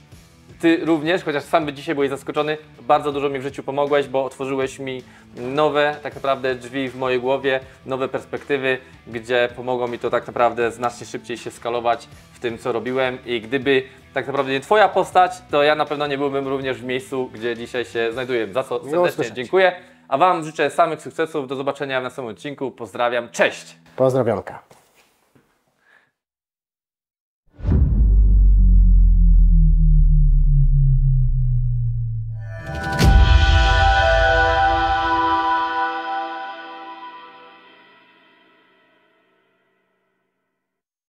Ty również, chociaż sam dzisiaj byłeś zaskoczony, bardzo dużo mi w życiu pomogłeś, bo otworzyłeś mi nowe tak naprawdę drzwi w mojej głowie, nowe perspektywy, gdzie pomogło mi to tak naprawdę znacznie szybciej się skalować w tym, co robiłem i gdyby tak naprawdę nie Twoja postać, to ja na pewno nie byłbym również w miejscu, gdzie dzisiaj się znajduję. Za co serdecznie dziękuję, a Wam życzę samych sukcesów, do zobaczenia w następnym odcinku, pozdrawiam, cześć! Pozdrowionka.